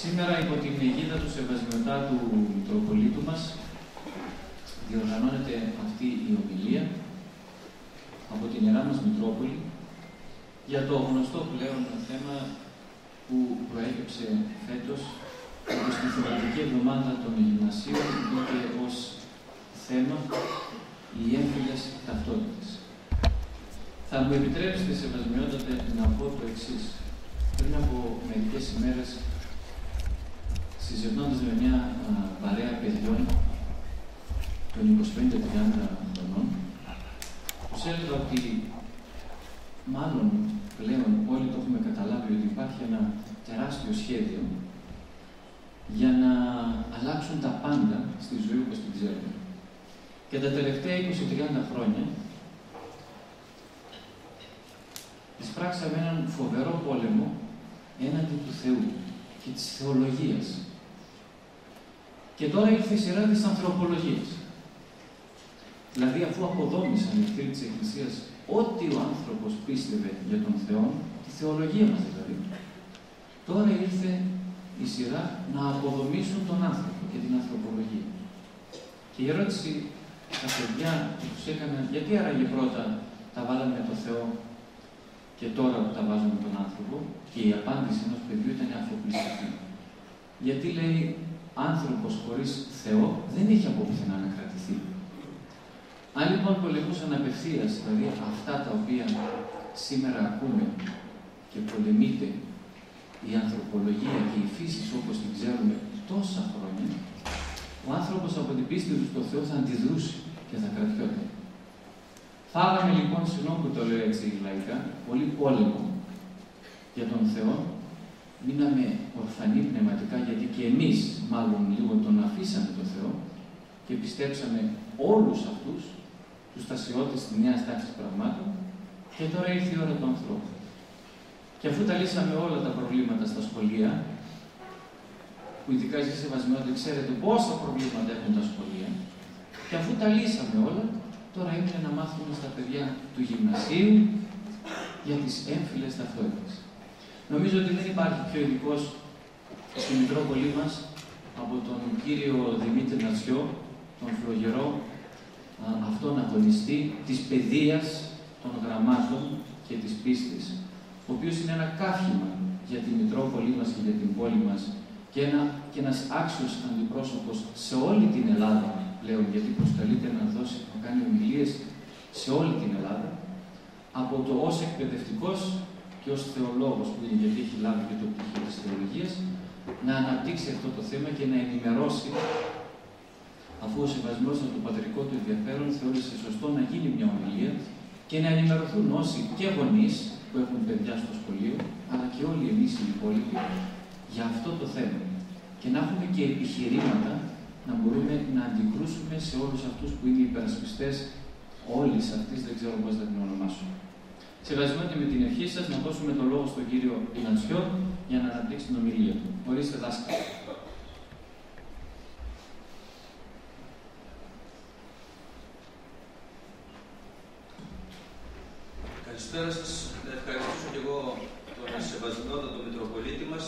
Σήμερα, υπό την αιγίδα του Σεβασμιωτάτου Μητροπολίτου μας, διοργανώνεται αυτή η ομιλία από την Ιερά μας Μητρόπολη για το γνωστό πλέον θέμα που προέκυψε φέτος όπως τη θεματική εβδομάδα των γυμνασίων και ως θέμα οι έμφυλες ταυτότητες. Θα μου επιτρέψετε, Σεβασμιότατε, να πω το εξής. Πριν από μερικές ημέρες, συζητώντας με μια παρέα παιδιών των 25-30 χρονών, τους έλεγα ότι μάλλον πλέον όλοι το έχουμε καταλάβει ότι υπάρχει ένα τεράστιο σχέδιο για να αλλάξουν τα πάντα στη ζωή όπως την ξέρουμε. Και τα τελευταία 20-30 χρόνια εισπράξαμε έναν φοβερό πόλεμο έναντι του Θεού και της θεολογίας. Και τώρα ήρθε η σειρά της ανθρωπολογίας. Δηλαδή, αφού αποδόμησαν οι εχθροί της Εκκλησίας ό,τι ο άνθρωπος πίστευε για τον Θεό, τη θεολογία μας δηλαδή, τώρα ήρθε η σειρά να αποδομήσουν τον άνθρωπο και την ανθρωπολογία. Και η ερώτηση στα παιδιά που τους έκαναν, γιατί άραγε πρώτα τα βάλαμε το Θεό και τώρα που τα βάζουμε τον άνθρωπο, και η απάντηση ενός παιδιού ήταν αφοπλιστική. Γιατί λέει, άνθρωπος χωρίς Θεό δεν έχει από πουθενά να κρατηθεί. Αν λοιπόν πολεμούσαν απευθείας, δηλαδή αυτά τα οποία σήμερα ακούμε και πολεμείται η ανθρωπολογία και η φύση όπως την ξέρουμε τόσα χρόνια, ο άνθρωπος από την πίστη του στο Θεό θα αντιδρούσε και θα κρατιόταν. Φάγαμε λοιπόν, συγγνώμη που το λέω έτσι λαϊκά, πολύ πόλεμο για τον Θεό. Μείναμε ορφανοί πνευματικά, γιατί και εμείς μάλλον λίγο τον αφήσαμε τον Θεό και πιστέψαμε όλους αυτούς τους τασιώτες της νέας τάξης πραγμάτων, και τώρα ήρθε η ώρα του ανθρώπου. Και αφού τα λύσαμε όλα τα προβλήματα στα σχολεία, που ειδικά εσείς, Σεβασμιότατε, ξέρετε πόσα προβλήματα έχουν τα σχολεία, και αφού τα λύσαμε όλα, τώρα είναι να μάθουμε στα παιδιά του γυμνασίου για τις έμφυλες ταυτότητες. Νομίζω ότι δεν υπάρχει πιο ειδικός στη Μητρόπολη μας από τον κύριο Δημήτρη Νατσιό, τον φλογερό αυτόν αγωνιστή της παιδείας των γραμμάτων και της πίστης, ο οποίος είναι ένα καύχημα για τη Μητρόπολη μας και για την πόλη μας και ένας άξιος αντιπρόσωπος σε όλη την Ελλάδα πλέον, γιατί προσκαλείται να κάνει ομιλίες σε όλη την Ελλάδα, από το ως εκπαιδευτικός και ως θεολόγος που είναι, γιατί έχει λάβει και το πτυχίο της θεολογίας, να αναπτύξει αυτό το θέμα και να ενημερώσει, αφού ο σεβασμός από το πατρικό του ενδιαφέρον θεώρησε σωστό να γίνει μια ομιλία και να ενημερωθούν όσοι και γονείς που έχουν παιδιά στο σχολείο, αλλά και όλοι εμείς οι υπόλοιποι για αυτό το θέμα. Και να έχουμε και επιχειρήματα να μπορούμε να αντικρούσουμε σε όλους αυτούς που είναι υπερασπιστές όλης αυτής, δεν ξέρω πώς θα την ονομάσω. Σεβασμιότατε, με την ευχή σας να δώσουμε το λόγο στον κύριο Νατσιό για να αναπτύξει την ομιλία του. Ορίστε, δάσκαλε. Καλησπέρα σας. Να ευχαριστήσω και εγώ τον Σεβασμιότατο Μητροπολίτη μας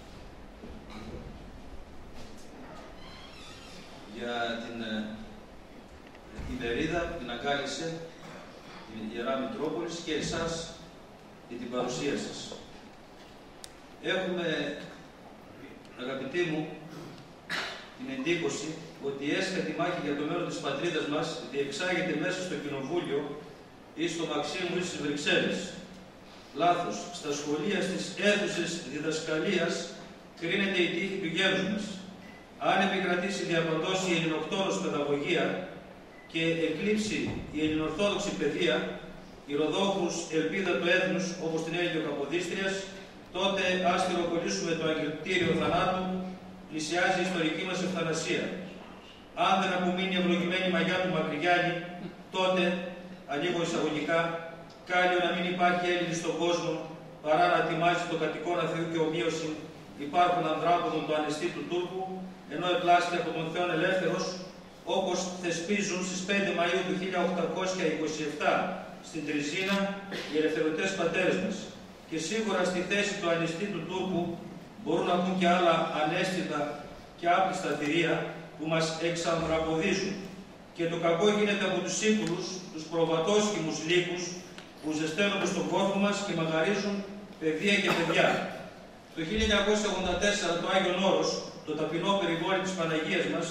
για την ημερίδα που την αγκάλισε η Ιερά Μητρόπολης και εσάς για την παρουσία σας. Έχουμε, αγαπητοί μου, την εντύπωση ότι η έσχατη μάχη για το μέλλον της πατρίδας μας διεξάγεται μέσα στο Κοινοβούλιο ή στο Μαξίμου ή στις Βρυξέλλες. Λάθος. Στα σχολεία, στις αίθουσες διδασκαλίας κρίνεται η τύχη του γέρους μας. Αν επικρατήσει διαπαντός η ελληνοκτόνος παιδαγωγία και εκλείψει η ελληνοορθόδοξη παιδεία, η ροδόχους ελπίδα του έθνους, όπως την έλεγε ο Καποδίστριας, τότε ας θυροκολλήσουμε το αγγελτήριο θανάτου, πλησιάζει η ιστορική μας ευθανασία. Αν δεν απομείνει η ευλογημένη μαγιά του Μακρυγιάννη, τότε, ανοίγω εισαγωγικά, κάλλιο να μην υπάρχει Έλληνη στον κόσμο, παρά να τιμάζει το κατοικώνα Θεού και ομοίωση υπάρχουν ανδράποδων του ανεστή του Τούρκου, ενώ επλάστη από τον Θεόν ελεύθερος, όπως θεσπίζουν στις 5 Μαΐου του 1827 στην Τριζίνα οι ελευθερωτές πατέρες μας. Και σίγουρα στη θέση του ανεστή του Τούρκου μπορούν να πούν και άλλα ανέστητα και άπλιστα θηρία που μας εξανδραποδίζουν. Και το κακό γίνεται από τους σύμβουλους, τους προβατόσχημους λύκους που ζεσταίνονται στον κόρφο μας και μαγαρίζουν παιδεία και παιδιά. Το 1984 το Άγιον Όρος, το ταπεινό περιβόλι της Παναγίας μας,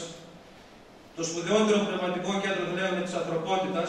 το σπουδαιότερο πνευματικό κέντρο λέγαμε της ανθρωπότητας,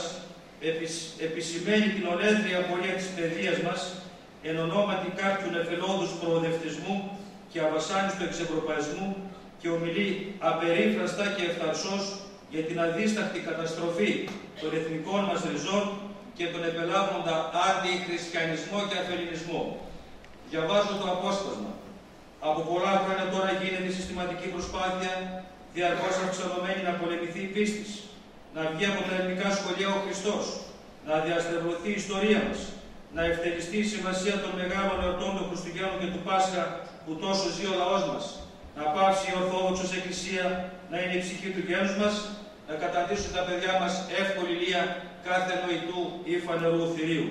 επισημαίνει την ολέθρια πορεία της παιδείας μας εν ονόματι κάποιου νεφελώδους προοδευτισμού και αβασάνιστου εξευρωπαϊσμού και ομιλεί απερίφραστα και ευθαρσώς για την αδίσταχτη καταστροφή των εθνικών μας ριζών και τον επελάβοντα αντιχριστιανισμό και αφελινισμό. Διαβάζω το απόσπασμα. Από πολλά χρόνια τώρα γίνεται συστηματική προσπάθεια, διαρκώς αυξανωμένη, να πολεμηθεί η πίστης, να βγει από τα ελληνικά σχολεία ο Χριστός, να διαστρεβλωθεί η ιστορία μας, να ευτελιστεί η σημασία των μεγάλων εορτών των Χριστουγέννων και του Πάσχα που τόσο ζει ο λαός μας, να πάψει η Ορθόδοξος Εκκλησία να είναι η ψυχή του γένους μας, να καταντήσουν τα παιδιά μας εύκολη λία κάθε νοητού ή φανερού θηρίου.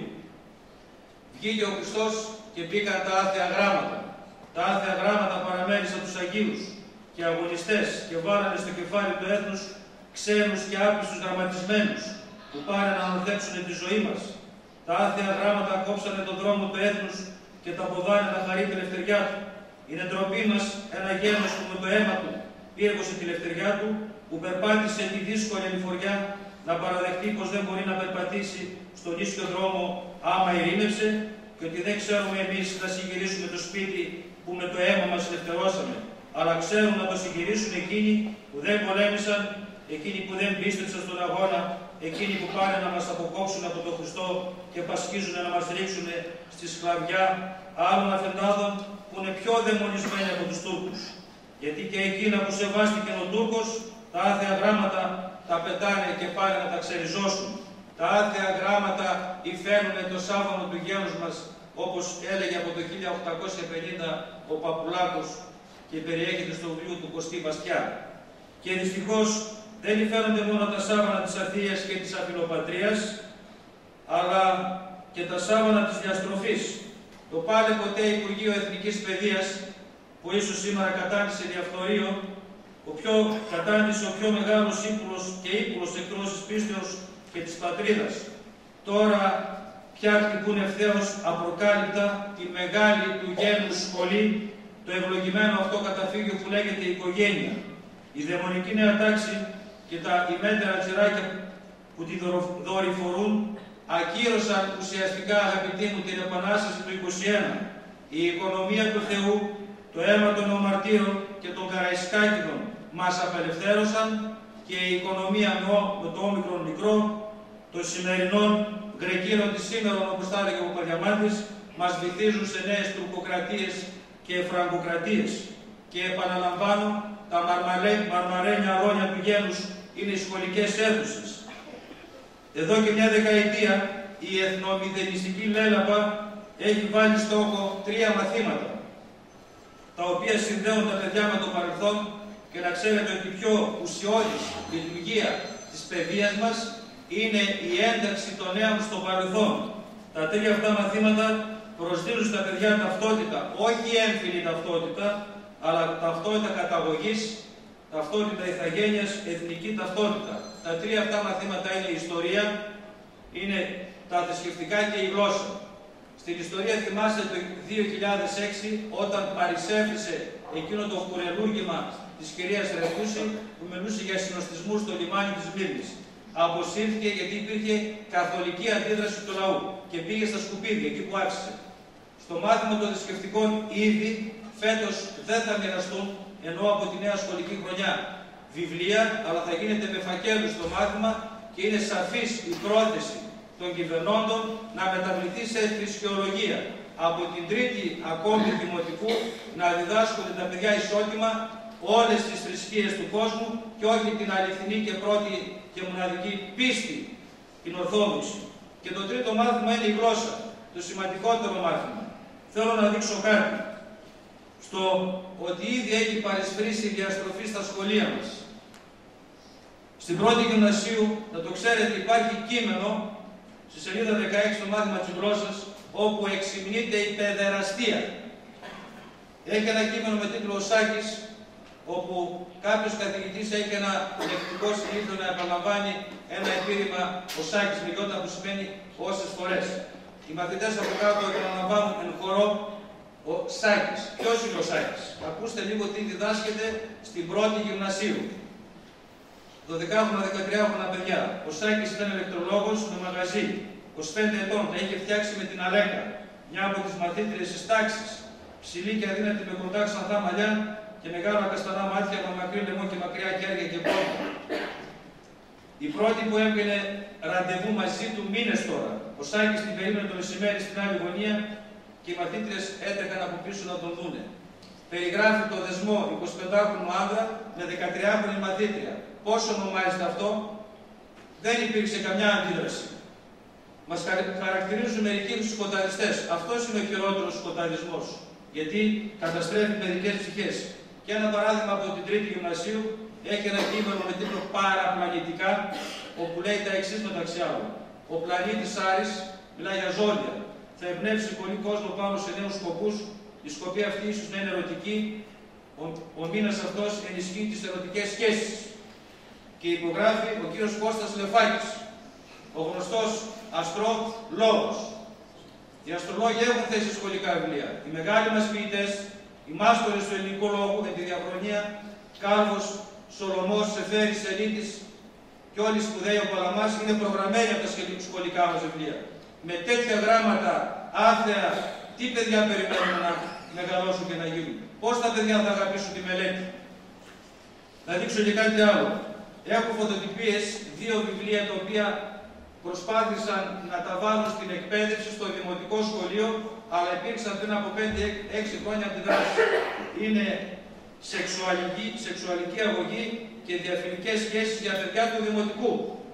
Βγήκε ο Χριστός και μπήκαν τα άθεα γράμματα. Τα άθεα γράμματα παραμέρισαν τους Αγίους και αγωνιστές και βάλανε στο κεφάλι του έθνους ξένους και άπιστους γραμματισμένους που πάνε να ανορθέψουν τη ζωή μας. Τα άθεα γράμματα κόψανε τον δρόμο του έθνους και τα ποδάνε να χαρεί τη ελευθεριά του. Είναι ντροπή μας ένα γένος που με το αίμα του πύργωσε τη ελευθεριά του, που περπάτησε τη δύσκολη ανηφοριά να παραδεχτεί πως δεν μπορεί να περπατήσει στον ίσιο δρόμο άμα ειρήνευσε και ότι δεν ξέρουμε εμείς να συγκυρίσουμε το σπίτι που με το αίμα μας ελευθερώσαμε, αλλά ξέρουν να το συγκυρίσουν εκείνοι που δεν πολέμησαν, εκείνοι που δεν πίστεψαν στον αγώνα, εκείνοι που πάνε να μας αποκόψουν από τον Χριστό και πασχίζουν να μας ρίξουν στη σκλαβιά άλλων αφεντάδων που είναι πιο δαιμονισμένοι από τους Τούρκους. Γιατί και εκείνα που σεβάστηκε ο Τούρκος, τα άθεα γράμματα τα πετάνε και πάνε να τα ξεριζώσουν. Τα άθεα γράμματα υφαίνουν το σάβανο του γένους μας, όπως έλεγε από το 1850 ο Παπουλάκος και περιέχεται στο βιβλίο του Κωστή Βαστιά. Και δυστυχώς δεν υφαίνονται μόνο τα σάβανα της Αθήας και της Αφιλοπατρίας, αλλά και τα σάβανα της διαστροφής. Το πάλε ποτέ Υπουργείο Εθνικής Παιδείας, που ίσως σήμερα κατάντησε διαφθορείο, κατάντησε ο πιο μεγάλος ύπουλος και ύπουλος εκτός της πίστεως και της πατρίδας. Τώρα πια χτυπούν ευθέως απροκάλυπτα τη μεγάλη του γένους σχολή, το ευλογημένο αυτό καταφύγιο που λέγεται οικογένεια. Η δαιμονική νέα τάξη και τα ημέτερα τσιράκια που τη δορυφορούν ακύρωσαν ουσιαστικά, αγαπητοί μου, την Επανάσταση του 21. Η οικονομία του Θεού, το αίμα των ομαρτύρων και των Καραϊσκάκηδων μας απελευθέρωσαν και η οικονομία με το όμικρον μικρό, των σημερινών γκρεκίνων της σήμερα, όπως τα έλεγε ο Παπαδιαμάντης, μας βυθίζουν σε νέες τουρκοκρατίες και φραγκοκρατίες. Και επαναλαμβάνω, τα μαρμαρένια αλόνια του γένους είναι οι σχολικές αίθουσες. Εδώ και μια δεκαετία η εθνομηδενιστική λέλαπα έχει βάλει στόχο 3 μαθήματα, τα οποία συνδέουν τα παιδιά με το παρελθόν, και να ξέρετε ότι η πιο ουσιώδης λειτουργία της παιδείας μας είναι η ένταξη των νέων στο παρελθόν. Τα 3 αυτά μαθήματα προσδίδουν στα παιδιά ταυτότητα, όχι έμφυλη ταυτότητα, αλλά ταυτότητα καταγωγής, ταυτότητα ηθαγένειας, εθνική ταυτότητα. Τα 3 αυτά μαθήματα είναι η ιστορία, είναι τα θρησκευτικά και η γλώσσα. Στην ιστορία θυμάστε το 2006, όταν παρισέφθησε εκείνο το κουρελούργημα της κυρίας Ρεφούση που μιλούσε για συνοστισμούς στο λιμάνι της Μύρνης. Αποσύρθηκε γιατί υπήρχε καθολική αντίδραση του λαού και πήγε στα σκουπίδια, εκεί που άξιζε. Στο μάθημα των θρησκευτικών ήδη φέτος δεν θα μοιραστούν, ενώ από τη νέα σχολική χρονιά, βιβλία, αλλά θα γίνεται με φακέλους το μάθημα και είναι σαφής η πρόθεση των κυβερνώντων να μεταβληθεί σε θρησκεολογία. Από την τρίτη ακόμη δημοτικού να διδάσκονται τα παιδιά ισότιμα όλες τις θρησκείες του κόσμου και όχι την αληθινή και πρώτη και μοναδική πίστη, την Ορθόδοξη. Και το τρίτο μάθημα είναι η γλώσσα, το σημαντικότερο μάθημα. Θέλω να δείξω κάτι στο ότι ήδη έχει παρισφρήσει η διαστροφή στα σχολεία μας. Στην πρώτη γυμνασίου, να το ξέρετε, υπάρχει κείμενο στη σελίδα 16 στο μάθημα της γλώσσας, όπου εξυμνείται η παιδεραστία. Έχει ένα κείμενο με τίτλο «Ο Σάκης», όπου κάποιος καθηγητής έχει ένα λεκτικό συνήθειο να επαναλαμβάνει ένα επίρρημα «Ο Σάκης μιλιόταν», που σημαίνει όσες φορές. Οι μαθητές από κάτω επαναλαμβάνουν εν χορό «Ο Σάκης». Ποιος είναι ο Σάκης? Ακούστε λίγο τι διδάσκεται στην πρώτη γυμνασίου. 12-13 παιδιά. Ο Σάκης ήταν ηλεκτρολόγος με μαγαζί. 25 ετών, τα είχε φτιάξει με την Αλέκα, μια από τις μαθήτριες της τάξης. Ψηλή και αδύνατη, με κοντά ξανθά μαλλιά και μεγάλα καστανά μάτια, με μακρύ λαιμό και μακριά χέρια και πόδια. Η πρώτη που έβγαινε ραντεβού μαζί του μήνες τώρα. Ο Σάκης την περίμενε το μεσημέρι στην άλλη γωνία και οι μαθήτριες έτρεχαν από πίσω να τον δούνε. Περιγράφει το δεσμό 25χρονου άνδρα με 13χρονη μαθήτρια. Πόσο ονομάζεται αυτό? Δεν υπήρξε καμιά αντίδραση. Μας χαρακτηρίζουν μερικοί τους σκοταδιστές. Αυτός είναι ο χειρότερος σκοταδισμός. Γιατί καταστρέφει παιδικές ψυχές. Και ένα παράδειγμα από την Τρίτη Γυμνασίου έχει ένα κείμενο με τίτλο «Παραπλανητικά», όπου λέει τα εξής μεταξύ άλλων. Ο πλανήτης Άρης μιλάει για ζώδια. Θα εμπνεύσει πολύ κόσμο πάνω σε νέους σκοπούς. Η σκοπή αυτή ίσως να είναι ερωτική. Ο μήνας αυτός ενισχύει τις ερωτικές σχέσεις. Και υπογράφει ο κύριος Κώστας Λεφάκης, ο γνωστός αστρολόγος. Οι αστρολόγοι έχουν θέσει σχολικά βιβλία. Οι μεγάλοι μας ποιητές, οι μάστορες του ελληνικού λόγου, με τη διαχρονία, Κάλβος, Σολωμός, Σεφέρης, Ελίτης και όλοι οι σπουδαίοι ο Παλαμάς είναι προγραμμένοι από τα σχολικά μας βιβλία. Με τέτοια γράμματα άθεα, τι παιδιά περιμένουν να μεγαλώσουν και να γίνουν? Πώς τα παιδιά θα αγαπήσουν τη μελέτη? Να δείξω και κάτι άλλο. Έχω φωτοτυπίες, 2 βιβλία τα οποία προσπάθησαν να τα βάλουν στην εκπαίδευση στο δημοτικό σχολείο, αλλά υπήρξαν πριν από 5-6 χρόνια αντιδράσεις. Είναι σεξουαλική αγωγή και διαφιλικές σχέσεις για παιδιά του δημοτικού.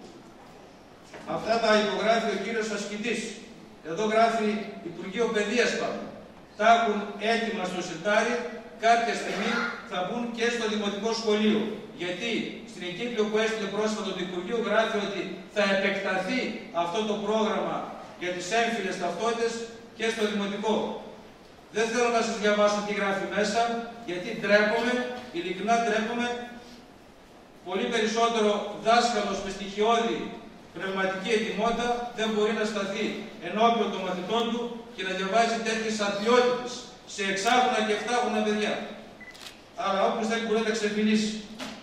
Αυτά τα υπογράφει ο κύριος Ασκητής. Εδώ γράφει Υπουργείο Παιδείας πάνω. Τα έχουν έτοιμα στο σιρτάρι, κάποια στιγμή θα μπουν και στο δημοτικό σχολείο. Γιατί στην εγκύκλιο που έστειλε πρόσφατα το Υπουργείο γράφει ότι θα επεκταθεί αυτό το πρόγραμμα για τις έμφυλες ταυτότητες και στο δημοτικό. Δεν θέλω να σας διαβάσω τι γράφει μέσα, γιατί ντρέπομαι, ειλικρινά ντρέπομαι. Πολύ περισσότερο δάσκαλος με στοιχειώδη πνευματική ετοιμότητα δεν μπορεί να σταθεί ενώπιον των μαθητών του και να διαβάζει τέτοιες αδειότητες σε 6χρονα και 7χρονα παιδιά. Αλλά όποιος δεν μπορεί να τα ξεφυλίσει.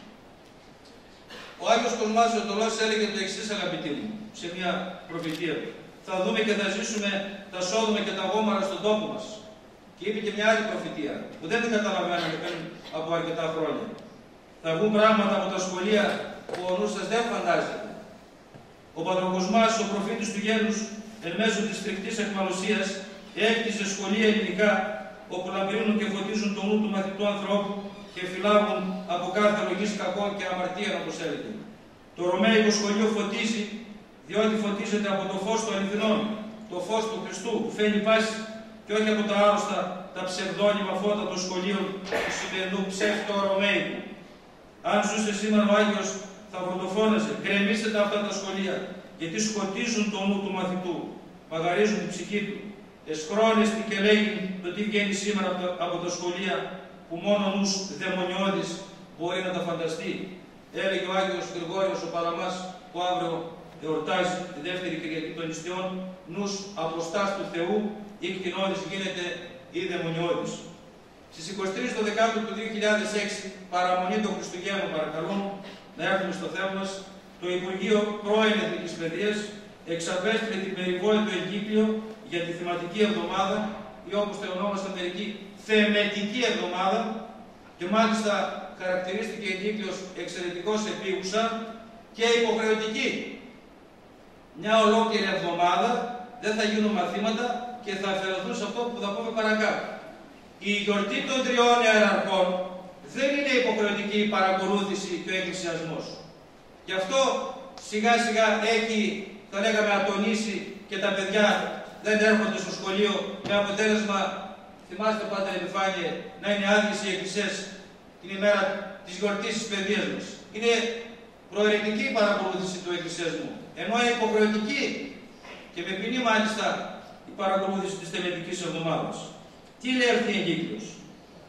Ο Άγιος Κοσμάς ο Τολός έλεγε το εξής, αγαπητοί μου, σε μια προφητεία του. Θα δούμε και θα ζήσουμε τα Σόδομα και τα Γόμορα στον τόπο μας. Και είπε και μια άλλη προφητεία, που δεν την καταλαβαίναμε πριν από αρκετά χρόνια. Θα βγουν πράγματα από τα σχολεία που ο νους σας δεν φαντάζεται. Ο Πατροκοσμάς, ο προφήτης του γένους, εν μέσω της φρικτής αιχμαλωσίας, έκτισε σχολεία ελληνικά, όπου λαμπρύνουν και φωτίζουν το νου του μαθητού ανθρώπου και φυλάγουν από κάθε λογής κακών και αμαρτία, όπως έλεγε. Το Ρωμαϊκό σχολείο φωτίζει, διότι φωτίζεται από το φως του αληθινών, το φως του Χριστού, που φαίνει πάση, και όχι από τα άρρωστα, τα ψευδόνυμα φώτα των σχολείων του σημερινού ψεύτο-ρωμαϊκού. Αν ζούσε σήμερα ο Άγιος, θα πρωτοφώναζε: γκρεμίστε τα αυτά τα σχολεία, γιατί σκοτίζουν το νου του μαθητού, μαγαρίζουν την ψυχή του. Εσχρόνιστη και λέγει το τι βγαίνει σήμερα από τα σχολεία, που μόνο ο νους δαιμονιώδης μπορεί να τα φανταστεί. Έλεγε ο Άγιος Γρηγόριος ο Παλαμάς, που αύριο εορτάζει τη δεύτερη Κυριακή των Νηστιών, νους αποστάς του Θεού ή κτηνώδης γίνεται ή δαιμονιώδης. Στις 23 το Δεκάτου του 2006, παραμονή των Χριστουγέννων, παρακαλώ, να έρθουμε στο θέμα μας, το Υπουργείο Πρώην Εθνικής Παιδείας εξαπέστειλε την περιβόητο εγκύκλιο για τη θεματική εβδομάδα, ή όπως το ονόμασαν μερικοί, θεμετική εβδομάδα, και μάλιστα χαρακτηρίστηκε η εγκύκλιος εξαιρετικώς επίγουσα και υποχρεωτική. Μια ολόκληρη εβδομάδα δεν θα γίνουν μαθήματα και θα αφαιρεθούν σε αυτό που θα πούμε παρακάτω. Η γιορτή των 3 ιεραρχών δεν είναι υποχρεωτική η παρακολούθηση και ο εκκλησιασμός. Γι' αυτό σιγά σιγά έχει, θα λέγαμε, ατονίσει και τα παιδιά δεν έρχονται στο σχολείο, με αποτέλεσμα, θυμάστε πάντα επιφάνεια, να είναι άδειες οι εκκλησίες την ημέρα της γιορτής της παιδείας μας. Είναι προαιρετική η παρακολούθηση του εκκλησιασμού, ενώ είναι υποχρεωτική και με ποινή μάλιστα η παρακολούθηση της τελετικής εβδομάδας. Τι λέει αυτή η εγκύκλιος?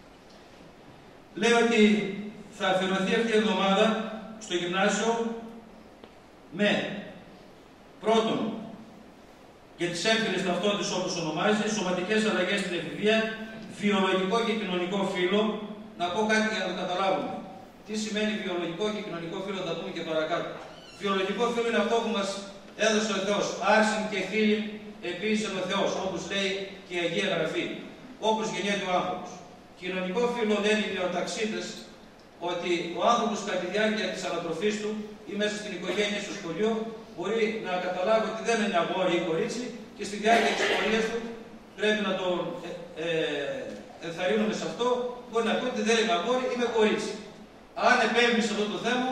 λέει ότι θα αφιερωθεί αυτή η εβδομάδα στο γυμνάσιο με πρώτον για τις έμφυλες ταυτότητες όπως ονομάζει, σωματικές αλλαγές στην εφηβεία, βιολογικό και κοινωνικό φύλο. Να πω κάτι για να το καταλάβουμε. Τι σημαίνει βιολογικό και κοινωνικό φύλο, θα τα πούμε και παρακάτω. Βιολογικό φύλο είναι αυτό που μας έδωσε ο Θεός. Άρσιν και φίλοι επίσης ο Θεός, όπως λέει και η Αγία Γραφή. Όπως γεννιέται ο άνθρωπος. Κοινωνικό φύλο λένε οι νεοταξίτες ότι ο άνθρωπος κατά τη διάρκεια της ανατροφής του ή μέσα στην οικογένεια, στο σχολείο, μπορεί να καταλάβει ότι δεν είναι αγόρι ή κορίτσι και στη διάρκεια της πορείας του πρέπει να το ενθαρρύνουμε σε αυτό. Μπορεί να πει ότι δεν είμαι αγόρι, είμαι κορίτσι. Αν επέμβεις σε αυτό το θέμα,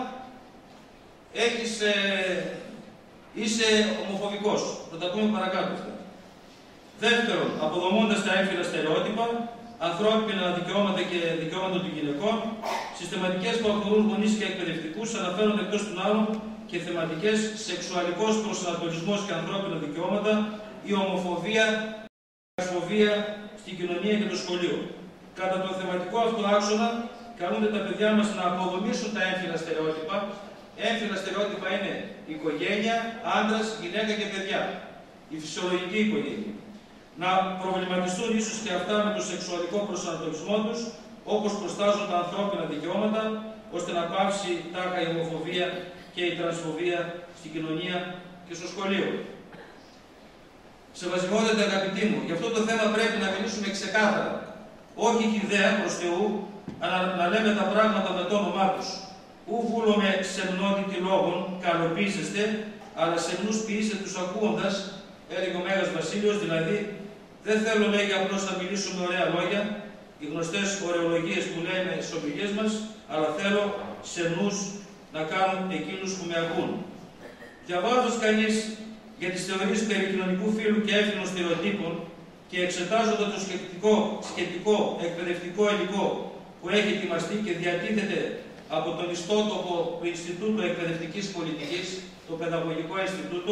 είσαι ομοφοβικός. Θα τα πούμε παρακάτω αυτά. Δεύτερον, αποδομώντας τα έμφυλα στερεότυπα, ανθρώπινα δικαιώματα και δικαιώματα των γυναικών, συστηματικές που αφορούν γονείς και εκπαιδευτικούς, αναφέρονται εκτός των άλλων και θεματικές σεξουαλικός προσανατολισμός και ανθρώπινα δικαιώματα, η ομοφοβία, η φοβία στην κοινωνία και το σχολείο. Κατά το θεματικό αυτό άξονα, καλούνται τα παιδιά μας να αποδομήσουν τα έμφυλα στερεότυπα. Έμφυλα στερεότυπα είναι οικογένεια, άντρας, γυναίκα και παιδιά. Η φυσιολογική οικογένεια. Να προβληματιστούν ίσως και αυτά με το σεξουαλικό προσανατολισμό τους, όπως προστάζουν τα ανθρώπινα δικαιώματα, ώστε να πάψει τάχα η ομοφοβία και η τρανσφοβία στην κοινωνία και στο σχολείο. Σεβασμιότατα αγαπητοί μου, γι' αυτό το θέμα πρέπει να μιλήσουμε ξεκάθαρα. Όχι ιδέα προς Θεού, αλλά να λέμε τα πράγματα με το όνομά τους. Ου βούλομαι σεμνότητη λόγων, καλοποίησεστε, αλλά σεμνούς ποιήστε τους ακούοντας, έλεγε ο Μέγας Βασίλειος, δηλαδή δεν θέλω, λέει, απλώς να μιλήσουμε ωραία λόγια, οι γνωστές ωρεολογίες που λέμε στις ομιλίες μας, αλλά θέλω σεμνούς να κάνουν εκείνους που με ακούν. Διαβάζοντας κανείς για τις θεωρίες περί κοινωνικού φύλου και έμφυλων στερεοτύπων και εξετάζοντας το σχετικό εκπαιδευτικό υλικό που έχει ετοιμαστεί και διατίθεται από τον ιστότοπο του Ινστιτούτου Εκπαιδευτικής Πολιτικής, το Παιδαγωγικό Ινστιτούτο,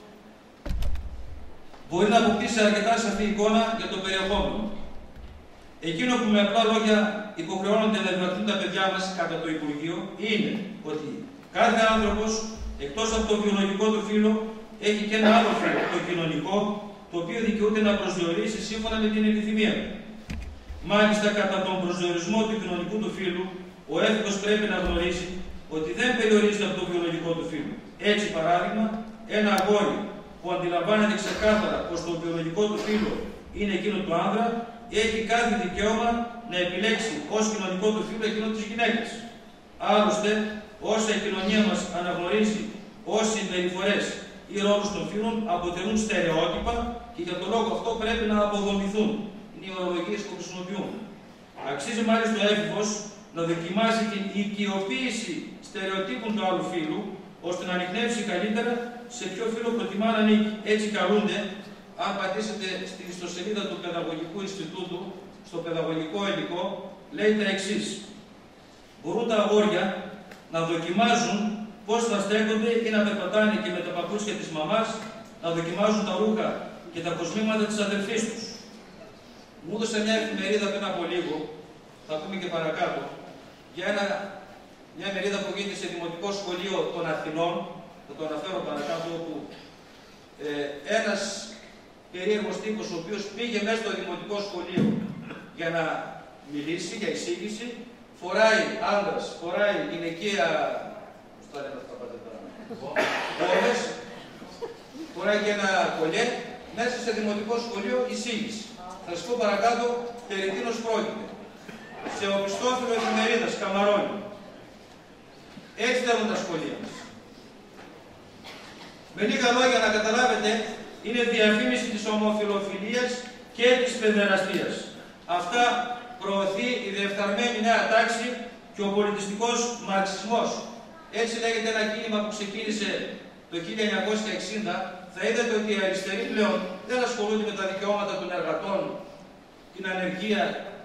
μπορεί να αποκτήσει αρκετά σαφή εικόνα για το περιεχόμενο. Εκείνο που με απλά λόγια υποχρεώνονται να διδαχθούν τα παιδιά μας κατά το Υπουργείο είναι ότι κάθε άνθρωπος, εκτός από το βιολογικό του φύλο, έχει και ένα άλλο φύλο, το κοινωνικό, το οποίο δικαιούται να προσδιορίσει σύμφωνα με την επιθυμία του. Μάλιστα, κατά τον προσδιορισμό του κοινωνικού του φύλου, ο έφηβος πρέπει να γνωρίζει ότι δεν περιορίζεται από το βιολογικό του φύλο. Έτσι, παράδειγμα, ένα αγόρι που αντιλαμβάνεται ξεκάθαρα πως το βιολογικό του φύλο είναι εκείνο του άνδρα, έχει κάθε δικαίωμα να επιλέξει ως κοινωνικό του φύλο εκείνο της γυναίκας. Άλλωστε, όσα η κοινωνία μας αναγνωρίζει ως συμπεριφορές ή ρόλους των φύλων αποτελούν στερεότυπα και για τον λόγο αυτό πρέπει να αποδομηθούν. Είναι οι ορολογίες που χρησιμοποιούν. Αξίζει μάλιστα ο έφηβος να δοκιμάσει την οικειοποίηση στερεοτύπων του άλλου φύλου, ώστε να ανιχνεύσει καλύτερα σε ποιο φύλο προτιμά να ανήκει. Έτσι καλούνται, αν πατήσετε στην ιστοσελίδα του Παιδαγωγικού Ινστιτούτου, στο παιδαγωγικό υλικό, λέει τα εξής. Μπορούν τα αγόρια να δοκιμάζουν πώς θα στέκονται ή να περπατάνε και με τα παπούτσια της μαμάς, να δοκιμάζουν τα ρούχα και τα κοσμήματα της αδελφής τους. Μου έδωσε μια εφημερίδα πριν από λίγο, θα πούμε και παρακάτω, για μια μερίδα που γίνεται σε Δημοτικό Σχολείο των Αθηνών, θα το αναφέρω παρακάτω, όπου ένας περίεργος τύπος, ο οποίος πήγε μέσα στο Δημοτικό Σχολείο για να μιλήσει, για εισήγηση, φοράει άντρας, φοράει γυναικεία, πώς τα λένε αυτά πόδες, φοράει και ένα κολλιέ, μέσα σε Δημοτικό Σχολείο εισήγηση. Θα σας πω παρακάτω περί τίνος πρόκειται. Σε οπισθόφυλλο εφημερίδας, Καμαρώνη. Έτσι θέλουν τα σχολεία μας. Με λίγα λόγια να καταλάβετε, είναι διαφήμιση της ομοφιλοφιλίας και της παιδεραστίας. Αυτά προωθεί η διεφθαρμένη νέα τάξη και ο πολιτιστικός μαρξισμός. Έτσι λέγεται ένα κίνημα που ξεκίνησε το 1960. Θα είδατε ότι οι αριστεροί πλέον δεν ασχολούνται με τα δικαιώματα των εργατών, την ανεργία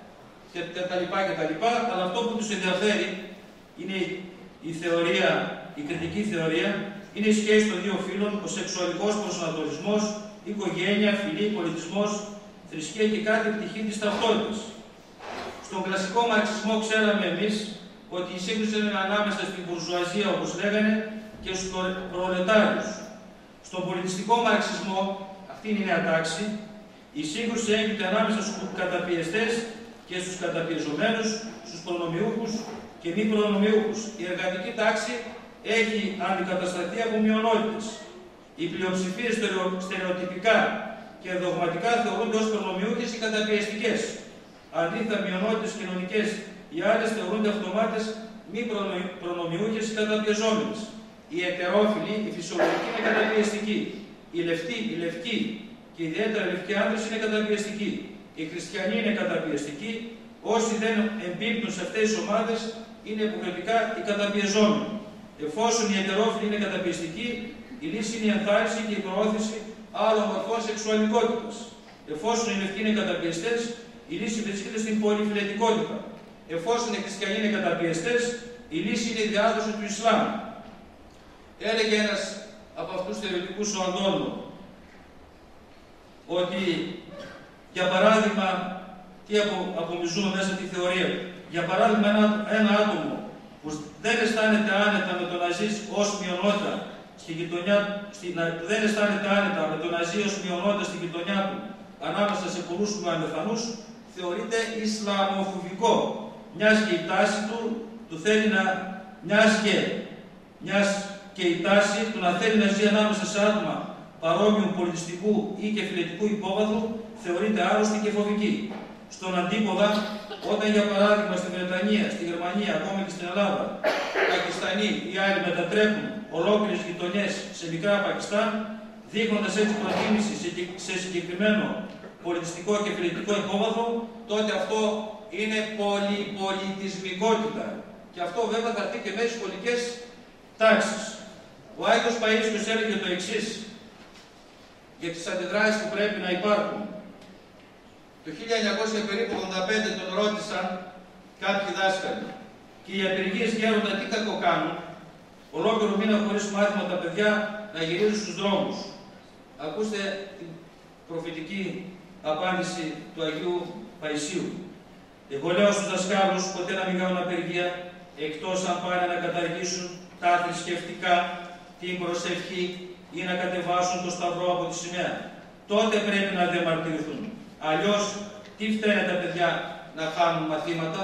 κτλ. Αλλά αυτό που τους ενδιαφέρει είναι η θεωρία, η κριτική θεωρία, είναι η σχέση των δύο φύλων, ο σεξουαλικός προσανατολισμός, οικογένεια, φυλή, πολιτισμός, θρησκεία και κάθε πτυχή της ταυτότητας. Στον κλασικό μαρξισμό ξέραμε εμείς ότι η σύγκρουση είναι ανάμεσα στην μπουρζουαζία, όπως λέγανε, και στους προλετάριους. Στον πολιτιστικό μαρξισμό, αυτή είναι η νέα τάξη, η σύγκρουση έγκυται ανάμεσα στους καταπιεστές και στους καταπιεζομένους, στους προνομιούχους και μη προνομιούχους. Η εργατική τάξη έχει αντικατασταθεί από μειονότητες. Οι πλειοψηφίες στερεοτυπικά και δογματικά θεωρούνται ως προνομιούχες ή καταπιεστικές. Αντίθετα, μειονότητες κοινωνικές οι άλλες θεωρούνται αυτομάτες μη προνομιούχες ή καταπιεζόμενες. Οι ετερόφιλοι, οι φυσιολογικοί είναι καταπιεστικοί. Οι λευκοί και ιδιαίτερα οι λευκοί άνδρες είναι καταπιεστικοί. Οι χριστιανοί είναι καταπιεστικοί. Όσοι δεν εμπίπτουν σε αυτές τις ομάδες είναι υποχρεωτικά οι καταπιεζόμενοι. Εφόσον οι ετερόφιλοι είναι καταπιεστικοί, η λύση είναι η ενθάρρυνση και η προώθηση άλλων μορφών σεξουαλικότητας. Εφόσον οι λευκοί είναι καταπιεστές, η λύση βρίσκεται στην πολυφιλετικότητα. Εφόσον οι χριστιανοί είναι καταπιεστές, η λύση είναι η διάδοση του Ισλάμ. Έλεγε ένας από αυτούς τους θεωρητικούς, ο Αντώνου, ότι για παράδειγμα, τι απομυζούμε μέσα από τη θεωρία του. Για παράδειγμα, ένα άτομο που δεν αισθάνεται άνετα με το να ζει ως μειονότητα στη γειτονιά, δεν αισθάνεται άνετα με το να ζει ως μειονότητα στη γειτονιά του ανάμεσα σε πολλούς μουαμεθανούς, θεωρείται Ισλαμοφοβικό. Μιας και η τάση του θέλει να και η τάση του να θέλει να ζει ανάμεσα σε άτομα παρόμοιου πολιτιστικού ή και φιλετικού υπόβαθρου θεωρείται άρρωστη και φοβική. Στον αντίποδα, όταν για παράδειγμα στη Βρετανία, στη Γερμανία, ακόμα και στην Ελλάδα, οι Πακιστανοί ή άλλοι μετατρέπουν ολόκληρες γειτονιές σε μικρά Πακιστάν, δείχνοντας έτσι προτίμηση σε συγκεκριμένο πολιτιστικό και φιλετικό υπόβαθρο, τότε αυτό είναι πολυπολιτισμικότητα. Και αυτό βέβαια θα έρθει και μέσα στις σχολικές τάξεις. Ο Άγιος Παΐσιος έλεγε το εξής για τις αντιδράσεις που πρέπει να υπάρχουν. Το 1985 τον ρώτησαν κάποιοι δάσκαλοι και οι απεργίες γέροντα τι κακό κάνουν, ολόκληρο μήνα χωρίς μάθημα τα παιδιά να γυρίζουν στους δρόμους. Ακούστε την προφητική απάντηση του Αγίου Παϊσίου. Εγώ λέω στους δασκάλους ποτέ να μην κάνουν απεργία, εκτός αν πάνε να καταργήσουν τα θρησκευτικά, την προσευχή ή να κατεβάσουν το σταυρό από τη σημαία. Τότε πρέπει να διαμαρτυρηθούν. Αλλιώς, τι φταίνε τα παιδιά να χάνουν μαθήματα.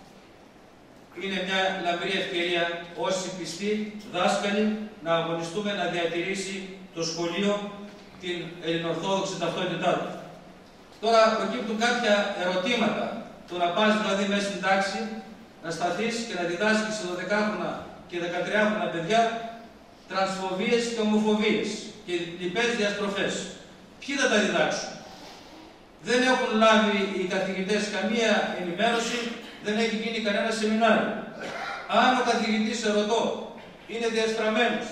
Είναι μια λαμπρή ευκαιρία όσοι πιστοί δάσκαλοι να αγωνιστούμε να διατηρήσει το σχολείο την ελληνοορθόδοξη ταυτότητά του. Τώρα προκύπτουν κάποια ερωτήματα. Το να πας δηλαδή μέσα στην τάξη, να σταθείς και να διδάσκεις σε 12χρονα και 13χρονα παιδιά τρανσφοβίες και ομοφοβίες και λοιπές διαστροφές. Ποιοι θα τα διδάξουν? Δεν έχουν λάβει οι καθηγητές καμία ενημέρωση, δεν έχει γίνει κανένα σεμινάριο. Αν ο καθηγητής, ερωτώ, είναι διαστραμμένος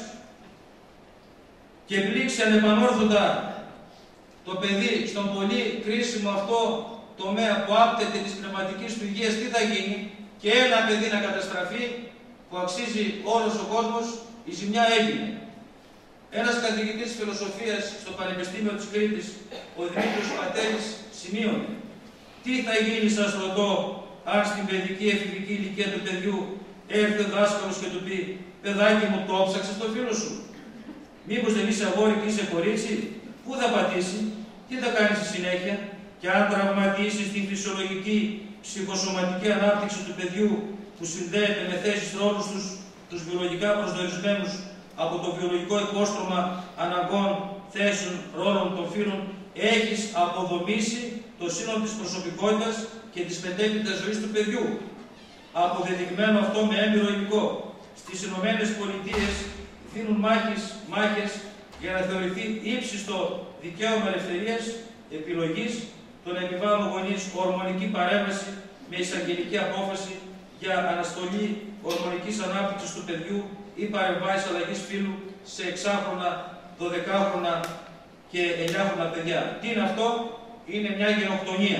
και πλήξει ανεπανόρθωτα το παιδί στον πολύ κρίσιμο αυτό τομέα που άπτεται της πνευματικής του υγείας, τι θα γίνει? Και ένα παιδί να καταστραφεί που αξίζει όλος ο κόσμος, η ζημιά έγινε. Ένας καθηγητής φιλοσοφίας στο Πανεπιστήμιο της Κρήτης, ο Δημήτρης Πατέλης, σημείωνε. Τι θα γίνει, σας ρωτώ, αν στην παιδική εφηβική ηλικία του παιδιού έρθει ο δάσκαλος και του πει «Παιδάκι μου, το ψάξες το φίλο σου? Μήπως δεν είσαι αγόρι και είσαι κορίτσι? Πού θα πατήσει? Τι θα κάνει στη συνέχεια?» Και αν τραυματίσει την φυσιολογική ψυχοσωματική ανάπτυξη του παιδιού που συνδέεται με θέσεις ρόλους τους βιολογικά προσδορισμένους από το βιολογικό υπόστρωμα αναγκών, θέσεων, ρόλων των φύλων, έχεις αποδομήσει το σύνολο της προσωπικότητας και της μετέπειτα ζωής του παιδιού. Αποδεδειγμένο αυτό με έμπειρο υλικό. Στις Ηνωμένες Πολιτείες δίνουν μάχες για να θεωρηθεί ύψιστο δικαίωμα ελευθερίας επιλογής το να επιβάλλουν γονείς ορμονική παρέμβαση με εισαγγελική απόφαση για αναστολή ορμονικής ανάπτυξης του παιδιού ή παρεμβάσεις αλλαγής φύλου σε 6χρονα, 12χρονα και 9χρονα παιδιά. Τι είναι αυτό? Είναι μια γενοκτονία.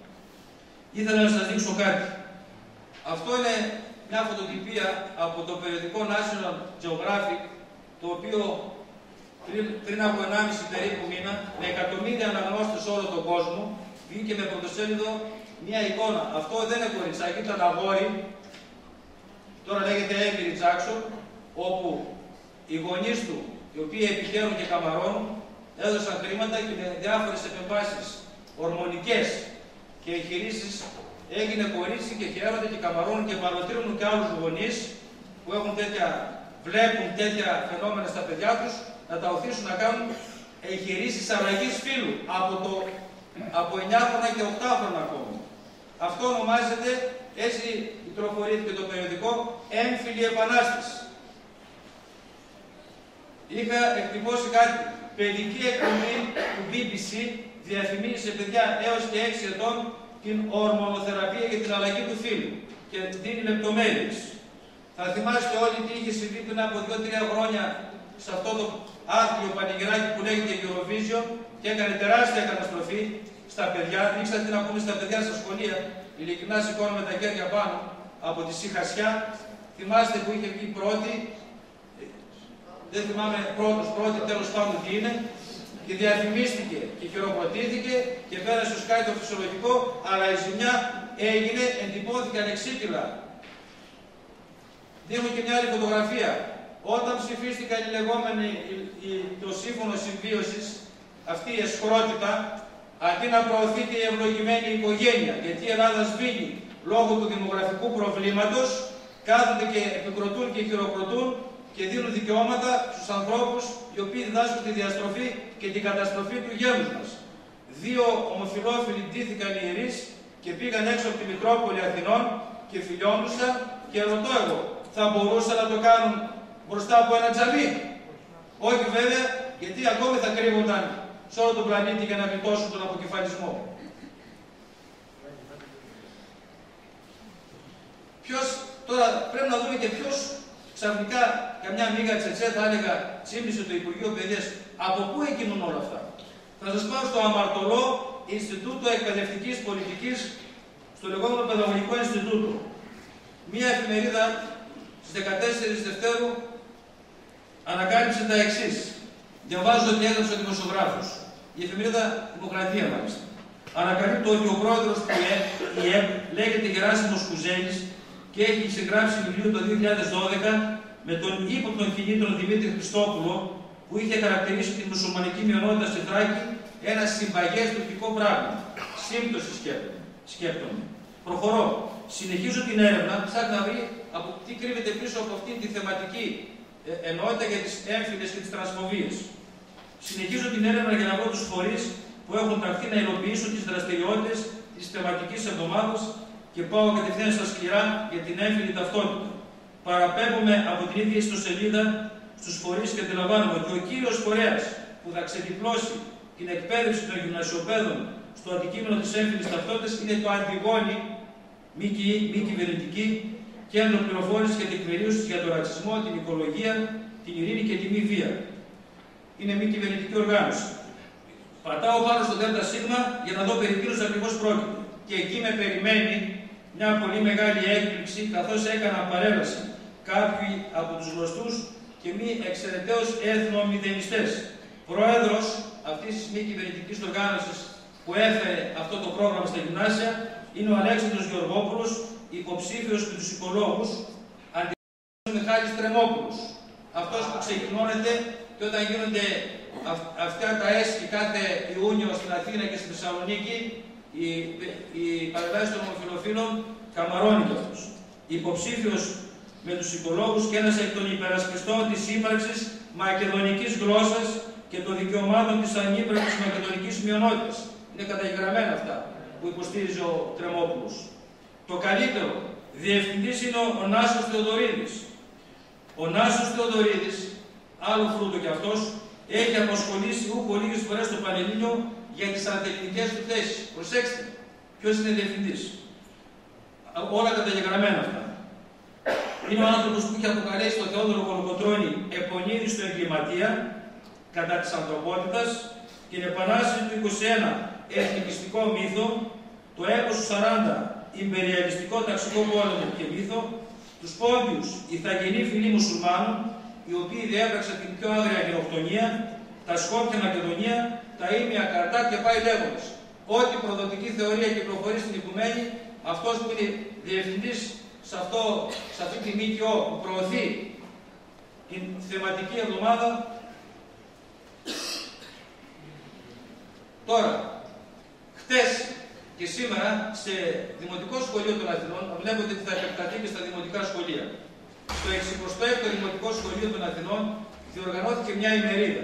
Ήθελα να σας δείξω κάτι. Αυτό είναι μια φωτοτυπία από το περιοδικό National Geographic, το οποίο πριν από 1,5 περίπου μήνα, με εκατομμύρια αναγνώστες σε όλο τον κόσμο, βγήκε με πρωτοσέλιδο μία εικόνα. Αυτό δεν είναι κοριτσάκι, ήταν αγόρι, τώρα λέγεται Έμιλι Τζάκσον, όπου οι γονείς του, οι οποίοι επιχαίρουν και καμαρώνουν, έδωσαν χρήματα και με διάφορες επεμβάσεις ορμονικές και εγχειρήσεις έγινε κορίτσι και χαίρονται και καμαρώνουν και παροτρύνουν και άλλους γονείς που βλέπουν τέτοια φαινόμενα στα παιδιά τους να τα οθήσουν να κάνουν εγχειρήσεις αλλαγής φύλου από 9χρονα και 8χρονα ακόμα. Αυτό ονομάζεται, έτσι πληροφορήθηκε το περιοδικό, έμφυλη επανάσταση. Είχα εκτυπώσει κάτι. Παιδική εκπομπή του BBC διαφημίζει σε παιδιά έως και 6 ετών την ορμονοθεραπεία για την αλλαγή του φύλου και δίνει λεπτομέρειες. Θα θυμάστε όλοι τι είχε συμβεί πριν από 2-3 χρόνια σε αυτό το άθλιο πανηγυράκι που λέγεται Eurovision και έκανε τεράστια καταστροφή στα παιδιά. Δεν ήξερα τι να πούμε στα παιδιά στα σχολεία. Ειλικρινά σηκώνουμε τα χέρια πάνω από τη σιχασιά. Θυμάστε που είχε βγει πρώτη, δεν θυμάμαι πρώτη, τέλος πάντων τι είναι, και διαφημίστηκε και χειροκροτήθηκε και πέρασε ως κάτι το φυσιολογικό, αλλά η ζημιά έγινε, εντυπώθηκαν εξίτηλα. Δίνω και μια άλλη φωτογραφία. Όταν ψηφίστηκαν οι λεγόμενοι, το σύμφωνο συμβίωσης, αυτή η εσχρότητα, αντί να προωθείται η ευλογημένη οικογένεια, γιατί η Ελλάδα σβήνει λόγω του δημογραφικού προβλήματος, κάθονται και επικροτούν και χειροκροτούν και δίνουν δικαιώματα στους ανθρώπους οι οποίοι διδάσκουν τη διαστροφή και την καταστροφή του γένους μας. 2 ομοφυλόφιλοι ντύθηκαν ιερείς και πήγαν έξω από τη Μητρόπολη Αθηνών και φιλιόντουσαν και ρωτώ εγώ, θα μπορούσαν να το κάνουν μπροστά από ένα τζαμί? Όχι βέβαια, γιατί ακόμη θα κρύβονταν σε όλο τον πλανήτη για να γλιτώσουν τον αποκεφαλισμό. Τώρα πρέπει να δούμε και ποιος ξαφνικά, καμιά μίγα τσετσέ θα έλεγα, τσίμησε το Υπουργείο Παιδείας. Από πού εκκινούν όλα αυτά? Θα σας πάω στο αμαρτωλό Ινστιτούτο Εκπαιδευτικής Πολιτικής, στο λεγόμενο Παιδαγωγικό Ινστιτούτο. Μία εφημερίδα στις 14 Δευτέρου ανακάλυψε τα εξής. Διαβάζω ότι έγραψε ο δημοσιογράφος. Η εφημερίδα Δημοκρατία μάλιστα. Ανακαλύπτω ότι ο πρόεδρος του ΙΕΠ λέγεται Γεράσιμος Κουζέλης και έχει συγγράψει βιβλίο το 2012 με τον ύποπτο κινήτρο Δημήτρη Χριστόπουλο, που είχε χαρακτηρίσει την μουσουλμανική μειονότητα στη Θράκη ένα συμπαγές τουρκικό πράγμα. Σύμπτωση σκέπτομαι. Προχωρώ. Συνεχίζω την έρευνα, ψάχνω να βρει τι κρύβεται πίσω από αυτήν τη θεματική ενότητα για τις έμφυλες και τις τρανσφοβίες. Συνεχίζω την έρευνα για να βρω τους φορείς που έχουν ταχθεί να υλοποιήσουν τις δραστηριότητες της θεματικής εβδομάδας και πάω κατευθείαν στα σκληρά για την έμφυλη ταυτότητα. Παραπέμπουμε από την ίδια ιστοσελίδα στους φορείς και αντιλαμβάνομαι ότι ο κύριος φορέας που θα ξεδιπλώσει την εκπαίδευση των γυμνασιοπαίδων στο αντικείμενο της έμφυλης ταυτότητας είναι το Αντιγόνη, μη κυβερνητική, κέντρο πληροφόρησης και τεκμηρίωσης για τον ρατσισμό, την οικολογία, την ειρήνη και τη μη βία. Είναι μη κυβερνητική οργάνωση. Πατάω πάνω στο ΔΣ για να δω περί τίνος ακριβώς πρόκειται. Και εκεί με περιμένει μια πολύ μεγάλη έκπληξη, καθώς έκανα παρέλαση κάποιοι από τους γνωστούς και μη εξαιρεταίως εθνομηδενιστές. Πρόεδρος αυτής της μη κυβερνητικής οργάνωσης που έφερε αυτό το πρόγραμμα στα γυμνάσια είναι ο Αλέξανδρος Γεωργόπουλος, υποψήφιος με τους οικολόγους, αντιπρόεδρος ο Μιχάλης Τρεμόπουλος. Αυτός που ξεκινώνεται και όταν γίνονται αυτά τα έσχη κάθε Ιούνιο στην Αθήνα και στη Θεσσαλονίκη, οι παρεμβάσεις των ομοφυλοφίλων, καμαρώνει κι αυτός. Υποψήφιος με τους οικολόγους και ένας εκ των υπερασπιστών της ύπαρξης μακεδονικής γλώσσας και των δικαιωμάτων της ανύπαρκτης μακεδονικής μειονότητας. Είναι καταγεγραμμένα αυτά που υποστήριζε ο Τρεμόπουλος. Το καλύτερο διευθυντής είναι ο Νάσος Θεοδωρίδης. Ο Νάσος Θεοδωρίδης, άλλο φρούτο κι αυτός, έχει απασχολήσει ούκο λίγες φορές στο Πανελλήνιο για τις αντεχνικές του θέσεις. Προσέξτε, ποιος είναι διευθυντής. Όλα καταγεγραμμένα αυτά. Είναι ο άνθρωπος που είχε αποκαλέσει τον Θεόδωρο Κολοκοτρώνη επονίδιστο εγκληματία κατά της ανθρωπότητας, την Επανάσταση του 21 εθνικιστικό μύθο, το έπος του 40 υπεριαλιστικό ταξικό πόλεμο και μύθο, τους Πόντιους ηθαγενή φυλή μουσουλμάνων, οι οποίοι διέπραξαν την πιο άγρια γενοκτονία, τα Σκόπια Μακεδονία, τα Ήμια Καρτά και πάει λέγοντας. ό,τι προδοτική θεωρία κυκλοφορεί στην οικουμένη, αυτός που είναι διευθυντής σε αυτή τη ΜΚΟ που προωθεί την θεματική εβδομάδα. Τώρα, χτες και σήμερα σε Δημοτικό Σχολείο των Αθηνών, βλέπετε ότι θα επεκταθεί και στα δημοτικά σχολεία. Στο 66ο Δημοτικό Σχολείο των Αθηνών διοργανώθηκε μια ημερίδα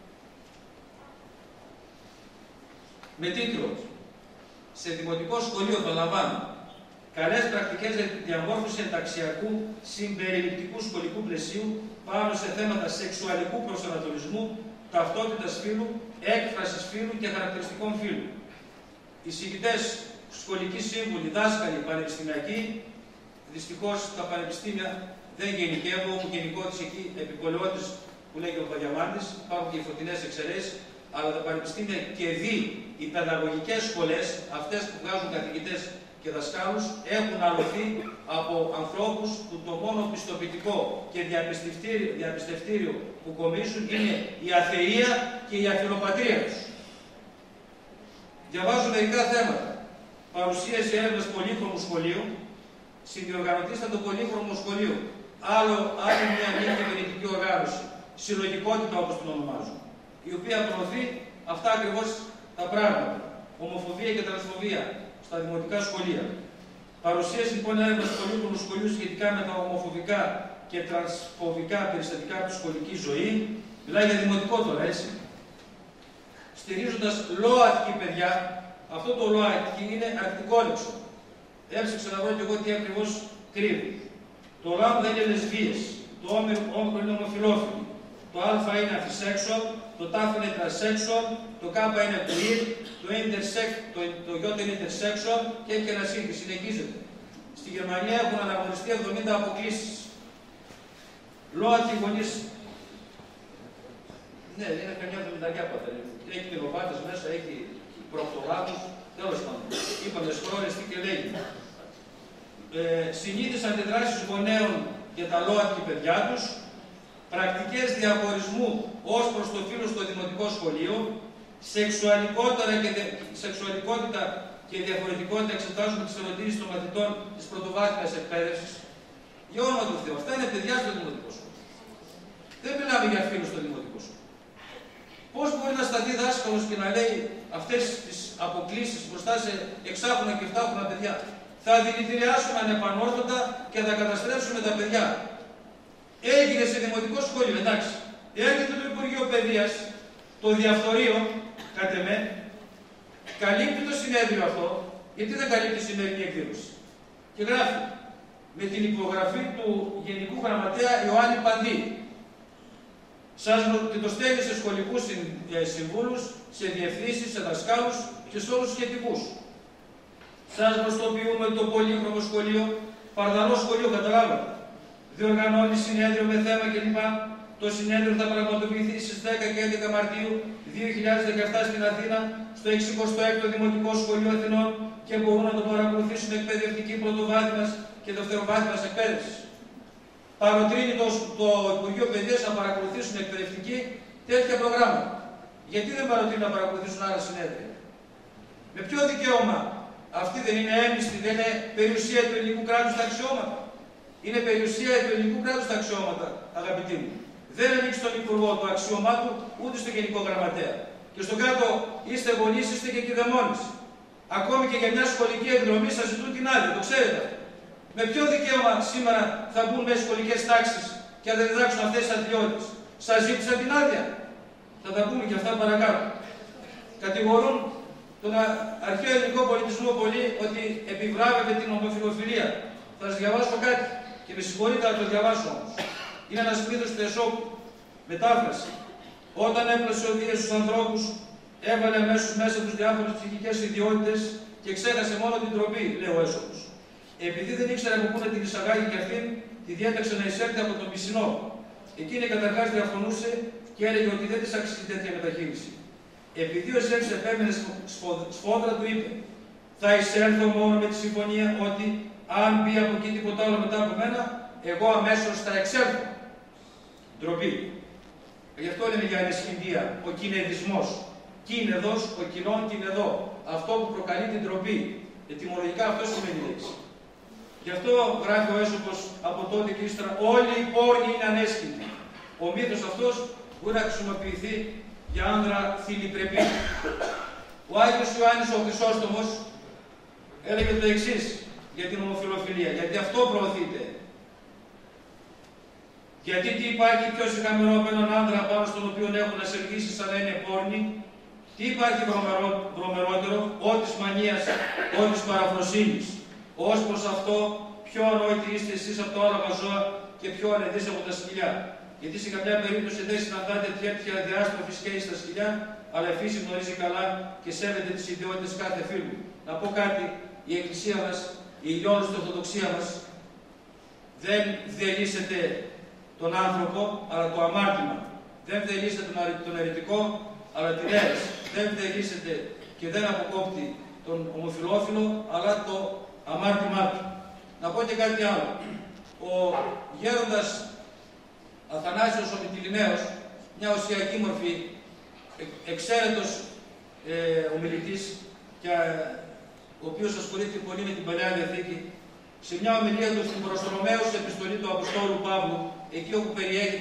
με τίτλο «Σε Δημοτικό Σχολείο των Λαμβάνων. Καλές πρακτικές για τη διαμόρφωση ενταξιακού συμπεριληπτικού σχολικού πλαισίου πάνω σε θέματα σεξουαλικού προσανατολισμού, ταυτότητας φύλου, έκφρασης φύλου και χαρακτηριστικών φύλου». Οι συγκητές, σχολικοί σύμβουλοι, δάσκαλοι, πανεπιστημιακοί, δυστυχώς τα πανεπιστήμια δεν γενικεύω, όπου γενικότης εκεί επικολαιώτης που λέγει ο Παδιαμάντης, υπάρχουν και οι φωτεινές εξαιρέσεις, αλλά τα πανεπιστήμια και οι παιδαγωγικές σχολές, αυτές που βγάζουν καθηγητές και δασκάλους, έχουν αλωθεί από ανθρώπους που το μόνο πιστοποιητικό και διαπιστευτήριο που κομίσουν είναι η αθεία και η αφιλοπατρία τους. Διαβάζω μερικά θέματα. Παρουσίαση έρευνας πολύχρωμου σχολείου, συνδιοργανωτής το πολύχρωμο σχολείο. Άλλη μια μη κυβερνητική οργάνωση, συλλογικότητα όπως την ονομάζουν, η οποία προωθεί αυτά ακριβώς τα πράγματα. Ομοφοβία και τρανσφοβία στα δημοτικά σχολεία. Παρουσίαση λοιπόν έρευνας πολύχρωμου σχολείου σχετικά με τα ομοφοβικά και τρανσφοβικά περιστατικά από τη σχολική ζωή. Μιλάει για δημοτικό τώρα, έτσι. Στηρίζοντας ΛΟΑΤΚΙ παιδιά, αυτό το ΛΟΑΤΚΙ είναι αρκτικόλεξο. Έψαξα να βρω και εγώ τι ακριβώς κρύβει. Το λάμδα είναι λεσβίες, το όμικρο είναι ομοφυλόφιλοι, το α είναι αφισέξουαλ, το τάφ είναι τρασέξουαλ, το κ είναι queer, το ι είναι intersexual και έχει ένα σύγκριση, συνεχίζεται. Στη Γερμανία έχουν αναγνωριστεί 70 αποκλήσεις. ΛΟΑΤΚΙ γονείς. Ναι, είναι καμιά 70 πατέρα. Έχει πυροβάτες μέσα, έχει προκτοράτους, τέλος πάντων. Είπαμε σκρόλες, τι και λέγει. Συνήθεις αντιδράσεις γονέων για τα ΛΟΑΤΚΙ παιδιά τους, πρακτικές διαχωρισμού ως προς το φύλο στο δημοτικό σχολείο, σεξουαλικότητα και διαφορετικότητα εξετάζουμε τις ερωτήσεις των μαθητών της πρωτοβάθμιας εκπαίδευσης. Για όνομα του Θεού, αυτά είναι παιδιά στο δημοτικό σχολείο. Δεν μιλάμε για φύλο στο δημοτικό σχολείο. Πώς μπορεί να σταθεί δάσκαλος και να λέει αυτές τις αποκλήσεις μπροστά σε 6χρονα και 7χρονα παιδιά? Θα δηλητηριάσουν ανεπανόρθωτα και θα καταστρέψουν τα παιδιά. Έγινε σε δημοτικό σχολείο, εντάξει. Έρχεται το Υπουργείο Παιδείας, το διαφθορείο, κατ' εμέ, καλύπτει το συνέδριο αυτό, γιατί δεν καλύπτει η σημερινή εκδήλωση. Και γράφει, με την υπογραφή του Γενικού Γραμματέα Ιωάννη Παντή, και το στέλνει σε σχολικούς συμβούλους, σε διευθύνσεις, σε δασκάλους και σε όλους τους σχετικούς. Σας γνωστοποιούμε το πολύχρωμο σχολείο, παρδαλό σχολείο, καταλάβατε. Διοργανώνει συνέδριο με θέμα κλπ. Το συνέδριο θα πραγματοποιηθεί στις 10 και 11 Μαρτίου 2017 στην Αθήνα, στο 66ο Δημοτικό Σχολείο Αθηνών και μπορούν να το παρακολουθήσουν εκπαιδευτικοί πρωτοβάθμιας και δευτεροβάθμιας εκπαίδευσης. Παροτρύνει το Υπουργείο Παιδείας να παρακολουθήσουν εκπαιδευτικοί τέτοια προγράμματα. Γιατί δεν παροτρύνει να παρακολουθήσουν άλλα συνέδρια? Με ποιο δικαίωμα? Αυτή δεν είναι έμνηστη, δεν είναι περιουσία του ελληνικού κράτους τα αξιώματα? Είναι περιουσία του ελληνικού κράτους τα αξιώματα, αγαπητοί μου. Δεν ανήκει στον Υπουργό το αξίωμά του, ούτε στο Γενικό Γραμματέα. Και στον κάτω είστε γονείς, είστε και κυδεμόνες. Ακόμη και για μια σχολική εκδρομή σας ζητούν την άδεια, το ξέρετε. Με ποιο δικαίωμα σήμερα θα μπουν μέσα σχολικές τάξεις και θα διδάξουν αυτές τις αδειότητες? Σας ζήτησαν την άδεια? Θα τα πούμε και αυτά παρακάτω. Κατηγορούν τον αρχαίο ελληνικό πολιτισμό πολύ ότι επιβράβευε την ομοφυλοφιλία. Θα σας διαβάσω κάτι και με συγχωρείτε να το διαβάσω όμως. Είναι ένας μύθος του Αισόπου. Μετάφραση. Όταν έπλασε ο Δίας στους ανθρώπους, έβαλε αμέσως μέσα τους διάφορες ψυχικές ιδιότητες και ξέχασε μόνο την τροπή, λέει ο Αίσοπος. Επειδή δεν ήξερε από πού να την εισαγάγει και αυτήν, τη διέταξε να εισέλθει από τον πισινό. Εκείνη καταρχάς διαφωνούσε και έλεγε ότι δεν της αξίζει τέτοια μεταχείριση. Επειδή ο Ζεύς επέμενε σφόδρα, του είπε: θα εισέλθω μόνο με τη συμφωνία ότι αν μπει από εκεί τίποτα άλλο μετά από μένα, εγώ αμέσως θα εξέλθω. Ντροπή. Γι' αυτό λέμε για ανεσχυντία, ο κινεδισμός. Κίνεδος, ο κοινών κινεδό. αυτό που προκαλεί την τροπή. Ετυμολογικά αυτό σημαίνει λέξη. Γι' αυτό γράφει ο Έσωπος από τότε και ύστερα, όλοι οι πόρνοι είναι ανέσχυτοι. Ο μύθος αυτός μπορεί να χρησιμοποιηθεί για άνδρα θηλυπρεπή. Ο Άγιος Ιωάννης ο Χρυσόστομος έλεγε το εξής για την ομοφυλοφιλία, γιατί αυτό προωθείται. Γιατί τι υπάρχει πιο συγχαμηλό από έναν άνδρα πάνω στον οποίο έχουν ασεργήσεις αλλά είναι πόρνοι? Τι υπάρχει βρωμερότερο, ό της μανίας, ό της παραφροσύνης? Ως προς αυτό, πιο ανόητοι είστε εσείς από τα όλαβα ζώα και πιο ανεδείς από τα σκυλιά. Γιατί σε κάποια περίπτωση δεν συναντάτε τέτοια διάστροφη σκέη στα σκυλιά, αλλά η φύση γνωρίζει καλά και σέβεται τις ιδιότητες κάθε φίλου. Να πω κάτι, η Εκκλησία μας, η ηλιόλουστη Ορθοδοξία μας, δεν διελύσεται τον άνθρωπο, αλλά το αμάρτημα. Δεν διελύσεται τον αιρετικό, αλλά την αίρεση. Δεν διελύσεται και δεν αποκόπτει τον ομοφυλόφιλο, αλλά το αμάρτημά του. Να πω και κάτι άλλο. Ο γέροντας Αθανάσιος ο Μυτιληναίος, μια οσιακή μορφή, εξαίρετος ομιλητής, και ο οποίος ασχολείται πολύ με την Παλαιά Διαθήκη, σε μια ομιλία του στην προς Ρωμαίους επιστολή του Αποστόλου Παύλου, εκεί όπου περιέχεται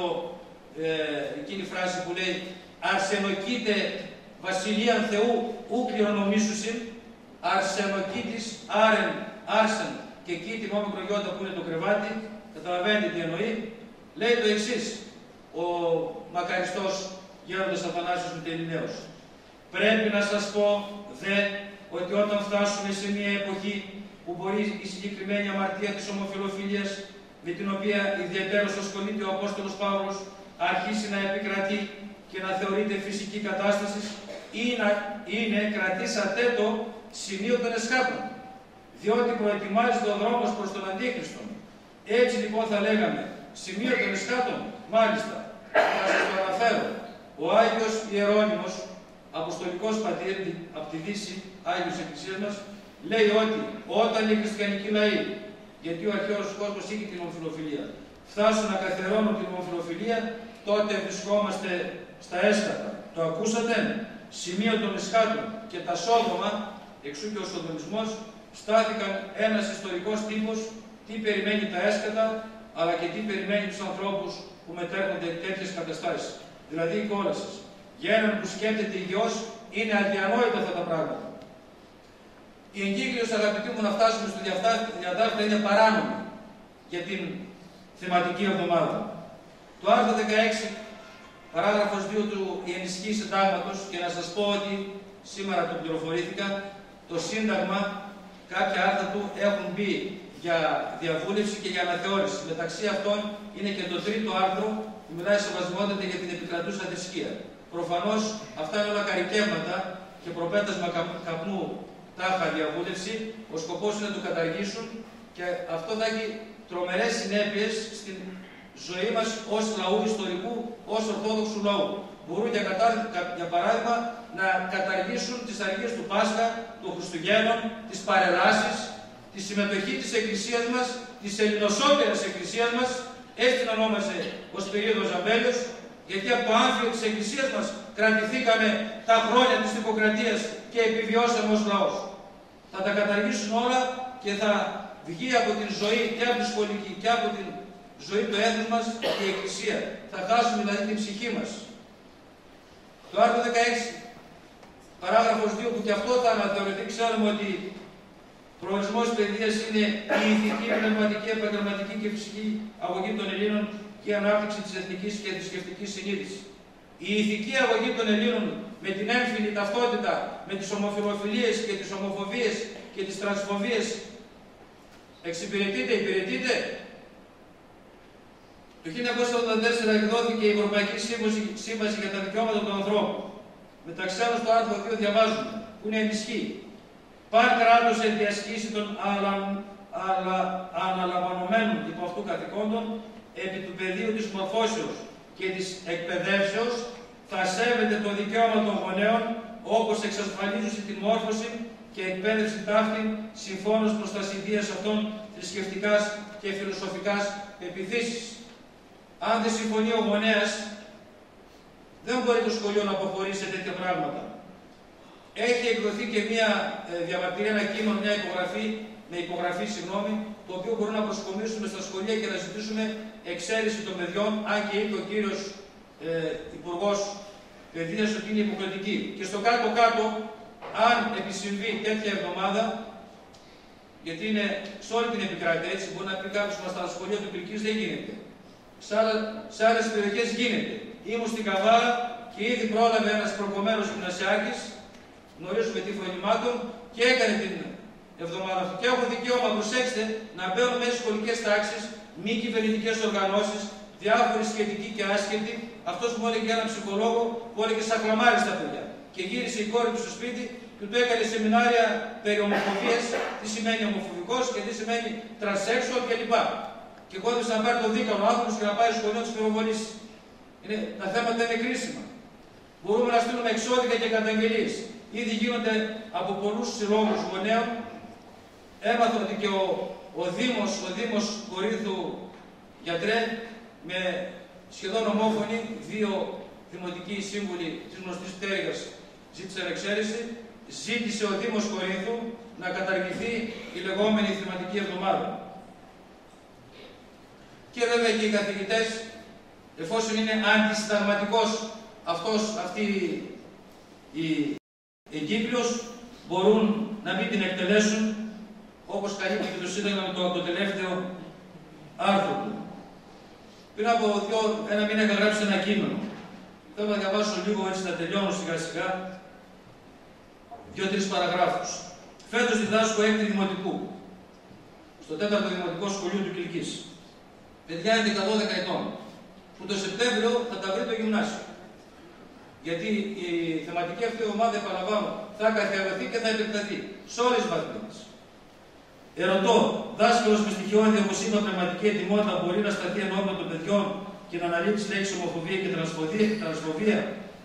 εκείνη η φράση που λέει «Αρσενοκείτε βασιλείαν Θεού ου κληρονομήσουσιν, αρσενοκίτης άρεν άρσεν», και κήτη με όμικρο γιώτα που είναι το κρεβάτι, καταλαβαίνετε τι εννοεί. Λέει το εξής ο μακαριστός γέροντας Αθανάσιος Μυτιληναίος. «Πρέπει να σας πω δε ότι όταν φτάσουμε σε μια εποχή που μπορεί η συγκεκριμένη αμαρτία της ομοφυλοφιλίας, με την οποία ιδιαιτέρως ασχολείται ο Απόστολος Παύλος, αρχίσει να επικρατεί και να θεωρείται φυσική κατάσταση, είναι κρατήσατε το σημείο των εσχάτων, διότι προετοιμάζεται ο δρόμος προς τον Αντίχριστο. Έτσι λοιπόν θα λέγαμε, σημείο των εσχάτων, μάλιστα, θα σας το αναφέρω. Ο Άγιος Ιερώνυμος, Αποστολικός Πατήρ από τη Δύση, Άγιος Εκκλησίας μας, λέει ότι όταν οι χριστιανικοί λαοί, γιατί ο αρχαίος κόσμος είχε την ομοφυλοφιλία, φτάσουν να καθιερώνουν την ομοφυλοφιλία, τότε βρισκόμαστε στα έσχατα. Το ακούσατε? Σημείο των εσχάτων. Και τα Σόδομα, εξού και ο Σοδομισμός, στάθηκαν ένας ιστορικός τύπος, τι περιμένει τα έσχατα, αλλά και τι περιμένει τους ανθρώπους που μετέχονται τέτοιες καταστάσεις. Δηλαδή η κόλαση. Για έναν που σκέφτεται υγιώς, είναι αδιανόητα αυτά τα πράγματα. Η εγκύκλειος, αγαπητοί μου, να φτάσουμε στο διατάφτα είναι παράνομη για την θεματική εβδομάδα. Το άρθρο 16, παράγραφος 2 του η ενισχύ συντάγματος, και να σας πω ότι σήμερα το πληροφορήθηκα, το Σύνταγμα, κάποια άρθρα του έχουν μπει για διαβούλευση και για αναθεώρηση. Μεταξύ αυτών είναι και το τρίτο άρθρο που μιλάει σεβασμότητα για την επικρατούσα θρησκεία. Προφανώς αυτά είναι όλα καρικεύματα και προπέτασμα καπνού τάχα διαβούλευση. Ο σκοπός είναι να το καταργήσουν και αυτό θα έχει τρομερές συνέπειες στην ζωή μας ως λαού ιστορικού, ως ορθόδοξου λαού. Μπορούν για παράδειγμα να καταργήσουν τις αργίες του Πάσχα, των Χριστουγέννων, τις παρελάσεις, τη συμμετοχή της Εκκλησίας μας, της ελληνοσότερης Εκκλησίας μας, έτσι την ονόμασε ο Σπυρίδος Ζαμπέλιος, γιατί από το άμφιο της Εκκλησίας μας κρατηθήκαμε τα χρόνια της Τυποκρατίας και επιβιώσαμε ως λαός. Θα τα καταργήσουν όλα και θα βγει από την ζωή και από τη σχολική και από την ζωή του έθνους μας η Εκκλησία. Θα χάσουμε δηλαδή την ψυχή μας. Το άρθρο 16, παράγραφος 2, που και αυτό θα αναθεωρηθεί, ξέρουμε ότι προορισμός παιδείας είναι η ηθική, πνευματική, επαγγελματική και φυσική αγωγή των Ελλήνων και η ανάπτυξη της εθνικής και θρησκευτικής συνείδησης. Η ηθική αγωγή των Ελλήνων με την έμφυλη ταυτότητα, με τις ομοφυλοφιλίες και τις ομοφοβίες και τις τρανσφοβίες υπηρετείται. Το 1984 εκδόθηκε η Ευρωπαϊκή Σύμβαση για τα Δικαιώματα του Ανθρώπου. Μεταξύ άλλων στο άρθρο 2 διαβάζουμε, που είναι ενισχύει. Παν κράτος εν διασκήσει των αναλαμβανομένων υπό αυτού καθηκόντων, επί του πεδίου της μορφώσεως και της εκπαιδεύσεως, θα σέβεται το δικαίωμα των γονέων, όπως εξασφαλίζουν την μόρφωση και εκπαίδευση ταύτη, συμφώνως προς τα ιδίας αυτών θρησκευτικάς και φιλοσοφικάς πεποιθήσεις. Αν δεν συμφωνεί ο γονέας, δεν μπορεί το σχολείο να αποχωρήσει σε τέτοια πράγματα. έχει εκδοθεί και μια διαμαρτυρία, ένα κείμενο, μια υπογραφή, το οποίο μπορούμε να προσκομίσουμε στα σχολεία και να ζητήσουμε εξαίρεση των παιδιών, αν και είπε ο κύριος Υπουργός Παιδείας ότι είναι υποχρεωτική. Και στο κάτω-κάτω, αν επισυμβεί τέτοια εβδομάδα, γιατί είναι σε όλη την επικράτεια, έτσι μπορεί να πει κάποιος μας στα σχολεία του Πυλκής δεν γίνεται. Σε άλλες περιοχές γίνεται. Ήμουν στην Καβάλα και ήδη πρόλαβε ένας προκομμένος γυμνασιάκης, γνωρίζουμε τι φωνημάτων, και έκανε την εβδομάδα αυτή. Και έχουν δικαίωμα, προσέξτε, να μπαίνουν μέσα στις σχολικές τάξεις, μη κυβερνητικές οργανώσεις, διάφοροι σχετικοί και άσχετοι. Αυτός μου έλεγε έναν ψυχολόγο που έλεγε σαν κλαμάρι στα παιδιά. Και γύρισε η κόρη του στο σπίτι και του έκανε σεμινάρια περί ομοφοβίας, τι σημαίνει ομοφοβικός και τι σημαίνει τρανσέξουαλ κλπ. Και κόντεψε να πάρει το δίκανο άνθρωπος και να πάει στο σχολείο να τους πυροβολήσει. Τα θέματα είναι κρίσιμα. Μπορούμε να στείλουμε εξώδικα και καταγγελίες. Ήδη γίνονται από πολλούς συλλόγους γονέων. Έμαθα ότι και ο Δήμος Κορίνθου, γιατρέ, με σχεδόν ομόφωνοι, 2 δημοτικοί σύμβουλοι της γνωστής πτέρυγας ζήτησαν εξαίρεση, ζήτησε ο Δήμος Κορίνθου να καταργηθεί η λεγόμενη θεματική εβδομάδα. Και βέβαια και οι καθηγητές, εφόσον είναι αντισυνταγματικός αυτή η εγκύκλειος, μπορούν να μην την εκτελέσουν, όπως καλύπτει και το Σύνταγμα με το τελευταίο άρθρο του. Πριν από ένα μήνα είχα γράψει ένα κείμενο. Θέλω να διαβάσω λίγο, έτσι να τελειώνω σιγά σιγά, 2-3 παραγράφους. Φέτος διδάσκω 6η Δημοτικού, στο 4ο Δημοτικό Σχολείο του Κιλκής. Παιδιά 11-12 ετών, που το Σεπτέμβριο θα τα βρει το γυμνάσιο. Γιατί η θεματική αυτή ομάδα, επαναλαμβάνω, θα καθιερωθεί και θα επεκταθεί σε όλες τις βαθμίδες. Ερωτώ, δάσκαλος με στοιχειώδη όπως είπα πνευματική ετοιμότητα μπορεί να σταθεί ενώπιον των παιδιών και να αναλύει τις λέξεις ομοφοβία και τρανσφοβία?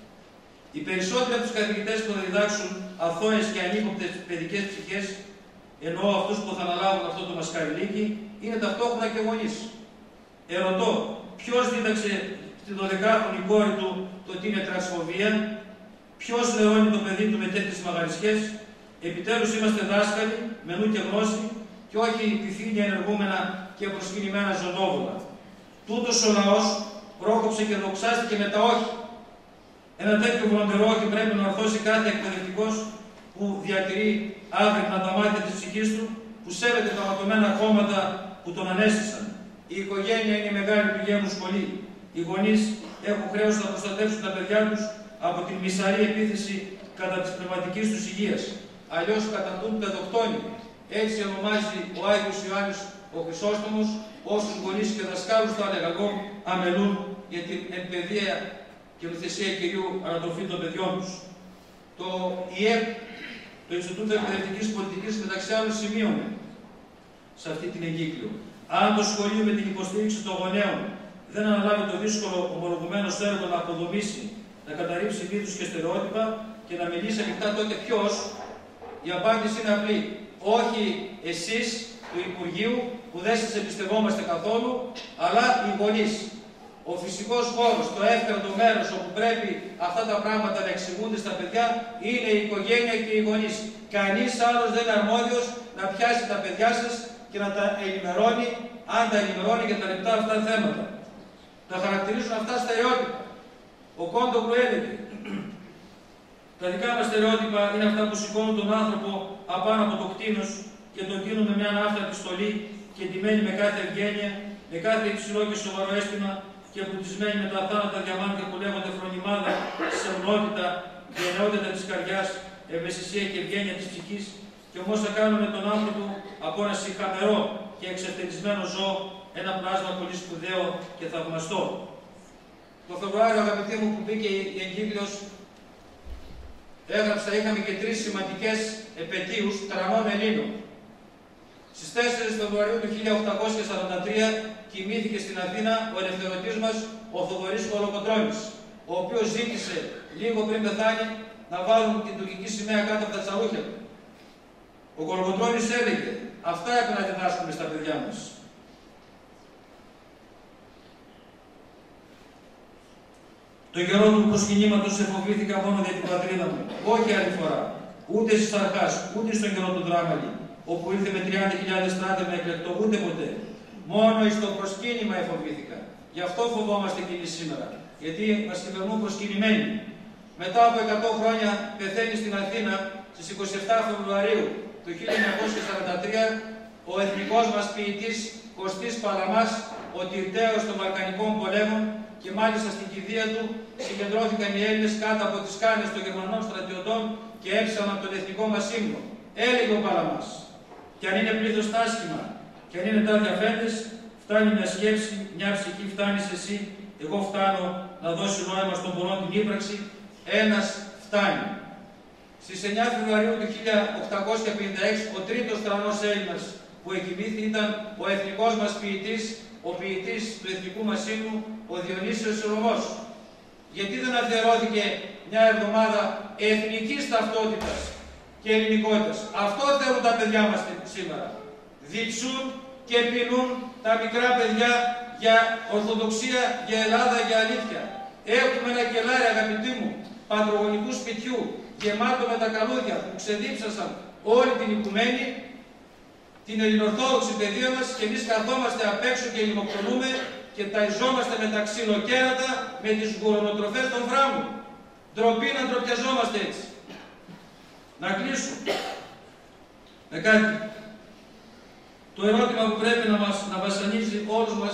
Οι περισσότεροι από τους καθηγητές που θα διδάξουν αθώες και ανύποπτες παιδικές ψυχές, εννοώ αυτούς που θα αναλάβουν αυτό το μασκαριλίκι, είναι ταυτόχρονα και γονείς. Ερωτώ, ποιος δίδαξε στην 12χρονη κόρη του το τι είναι τρανσφοβία? Ποιος λεώνει το παιδί του με τέτοιες μαγαρισιές? Επιτέλους είμαστε δάσκαλοι με νου και γνώση και όχι πυθύνια ενεργούμενα και προσκυνημένα ζωνόβολα. Τούτος ο λαός πρόκοψε και δοξάστηκε με τα όχι. Ένα τέτοιο βλοντερό όχι πρέπει να ορθώσει κάθε εκπαιδευτικός που διατηρεί άγρυπνα τα μάτια της ψυχής του, που σέβεται τα ματωμένα κόμματα που τον ανέστησαν. Η οικογένεια είναι η μεγάλη του γένου σχολή. Οι γονείς έχουν χρέος να προστατεύσουν τα παιδιά τους από την μισαρή επίθεση κατά της πνευματικής τους υγείας. Αλλιώς καταντούν παιδοκτόνοι. Έτσι ονομάζει ο Άγιος Ιωάννης ο Χρυσόστομος, όσους γονείς και δασκάλους, θα έλεγα εγώ, αμελούν για την παιδεία και νοθεσία Κυρίου ανατροφή των παιδιών τους. Το ΙΕΠ, το Ινστιτούτο Εκπαιδευτικής Πολιτικής, μεταξύ άλλων σημείωνε σε αυτή την εγκύκλιο. Αν το σχολείο με την υποστήριξη των γονέων δεν αναλάβει το δύσκολο ομολογουμένο έργο να αποδομήσει, να καταρρύψει μύθους και στερεότυπα και να μιλήσει ανοιχτά, τότε ποιος? Η απάντηση είναι απλή. Όχι εσείς του Υπουργείου που δεν σας εμπιστευόμαστε καθόλου, αλλά οι γονείς. Ο φυσικός χώρος, το εύκρατο μέρος όπου πρέπει αυτά τα πράγματα να εξηγούνται στα παιδιά είναι η οικογένεια και οι γονείς. Κανείς άλλος δεν είναι αρμόδιος να πιάσει τα παιδιά σας και να τα ενημερώνει, αν τα ενημερώνει για τα λεπτά αυτά θέματα. Να χαρακτηρίζουν αυτά στερεότυπα. Ο Κόντογλου έλεγε: τα δικά μας στερεότυπα είναι αυτά που σηκώνουν τον άνθρωπο απάνω από το κτήνος και τον τείνουν με μια ναύτα στολή και εντυμένοι με κάθε ευγένεια, με κάθε υψηλό και σοβαρό αίσθημα και εμπλουτισμένοι με τα θάνατα διαμάντια που λέγονται φρονιμάδα, σεμνότητα, γενναιότητα της καρδιάς, ευαισθησία και ευγένεια της ψυχής, και όμως θα κάνουμε τον άνθρωπο από ένα συγχαμερό και εξευτελισμένο ζώο ένα πλάσμα πολύ σπουδαίο και θαυμαστό. Το Φεβρουάριο, αγαπητοί μου, που μπήκε η εγκύκλιος, έγραψα, είχαμε και 3 σημαντικές επετείους τρανών Ελλήνων. Στις 4 Φεβρουαρίου του 1843 κοιμήθηκε στην Αθήνα ο ελευθερωτής μας, ο Θοδωρής Κολοκοτρώνης, ο οποίος ζήτησε λίγο πριν πεθάνει να βάλουν την τουρκική σημαία κάτω από τα τσαρούχια του. Ο Κολοκοτρώνης έλεγε: αυτά έπρεπε να διδάσκουμε στα παιδιά μας. Το καιρό του προσκυνήματος εφοβήθηκα μόνο για την πατρίδα μου, όχι άλλη φορά. ούτε στις Αρχάς, ούτε στον καιρό του Δράμαλη, όπου ήρθε με 30.000 στράτευμα εκλεκτό, ούτε ποτέ. Μόνο εις το προσκύνημα εφοβήθηκα. Γι' αυτό φοβόμαστε κι εμείς σήμερα, γιατί μας κυβερνούν προσκυνημένοι. Μετά από 100 χρόνια πεθαίνει στην Αθήνα στις 27 Φεβρουαρίου του 1943 ο εθνικός μας ποιητής Κωστής Παλαμάς, ο τυρτέος των Βαλκανικών πολέμων, και μάλιστα στην κηδεία του συγκεντρώθηκαν οι Έλληνες κάτω από τις σκάνες των Γερμανών στρατιωτών και έψαναν τον εθνικό μας ύμνο. Έλεγε ο Παλαμάς, κι αν είναι πλήθος τα άσχημα, κι αν είναι τάδια φέντες, φτάνει μια σκέψη, μια ψυχή, φτάνεις εσύ, εγώ φτάνω να δώσει νόημα στον πονό την ύπραξη, ένας φτάνει. Στις 9 Φεβρουαρίου του 1856 ο τρίτος τρανός Έλληνας που εκοιμήθη ήταν ο εθνικός μας ποιητής, ο ποιητής του εθνικού μας ύμνου, ο Διονύσιος Σολωμός. Γιατί δεν αφιερώθηκε μια εβδομάδα εθνικής ταυτότητας και ελληνικότητας? Αυτό θέλουν τα παιδιά μας σήμερα. Διψούν και πεινούν τα μικρά παιδιά για Ορθοδοξία, για Ελλάδα, για αλήθεια. Έχουμε ένα κελάρι, αγαπητοί μου, πατρογονικού σπιτιού, γεμάτο με τα καλούδια που ξεδίψασαν όλη την οικουμένη, την ελληνορθόδοξη παιδεία μας, και εμείς καθόμαστε απ' έξω και λιμοκτονούμε και ταϊζόμαστε με τα ξυλοκέρατα, με τις γουρονοτροφές των φράμων. Ντροπή να ντροπιαζόμαστε έτσι. Να κλείσω με κάτι. Το ερώτημα που πρέπει να βασανίζει όλους μας,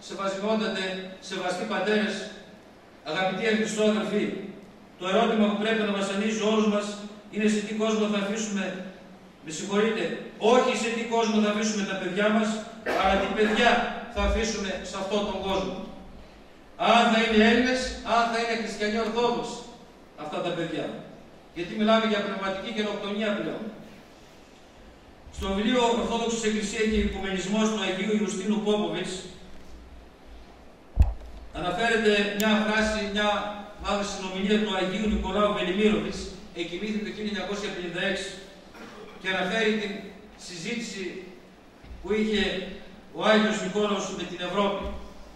σεβαστοί πατέρες, αγαπητοί χριστόδελφοι, το ερώτημα που πρέπει να βασανίζει όλους μας είναι σε τι κόσμο θα αφήσουμε, με συγχωρείτε, όχι σε τι κόσμο θα αφήσουμε τα παιδιά μας, αλλά τι παιδιά θα αφήσουμε σε αυτόν τον κόσμο. Αν θα είναι Έλληνες, αν θα είναι χριστιανοί Ορθόδοξοι αυτά τα παιδιά. Γιατί μιλάμε για πνευματική γενοκτονία πλέον. Στο βιβλίο Ορθόδοξη Εκκλησία και Οικουμενισμός του Αγίου Ιουστίνου Πόποβιτς αναφέρεται μια φράση, μια συνομιλία του Αγίου Νικολάου Βελιμίροβιτς, εκοιμήθη το 1956, και αναφέρει την συζήτηση που είχε ο Άγιος Νικόλαος με την Ευρώπη.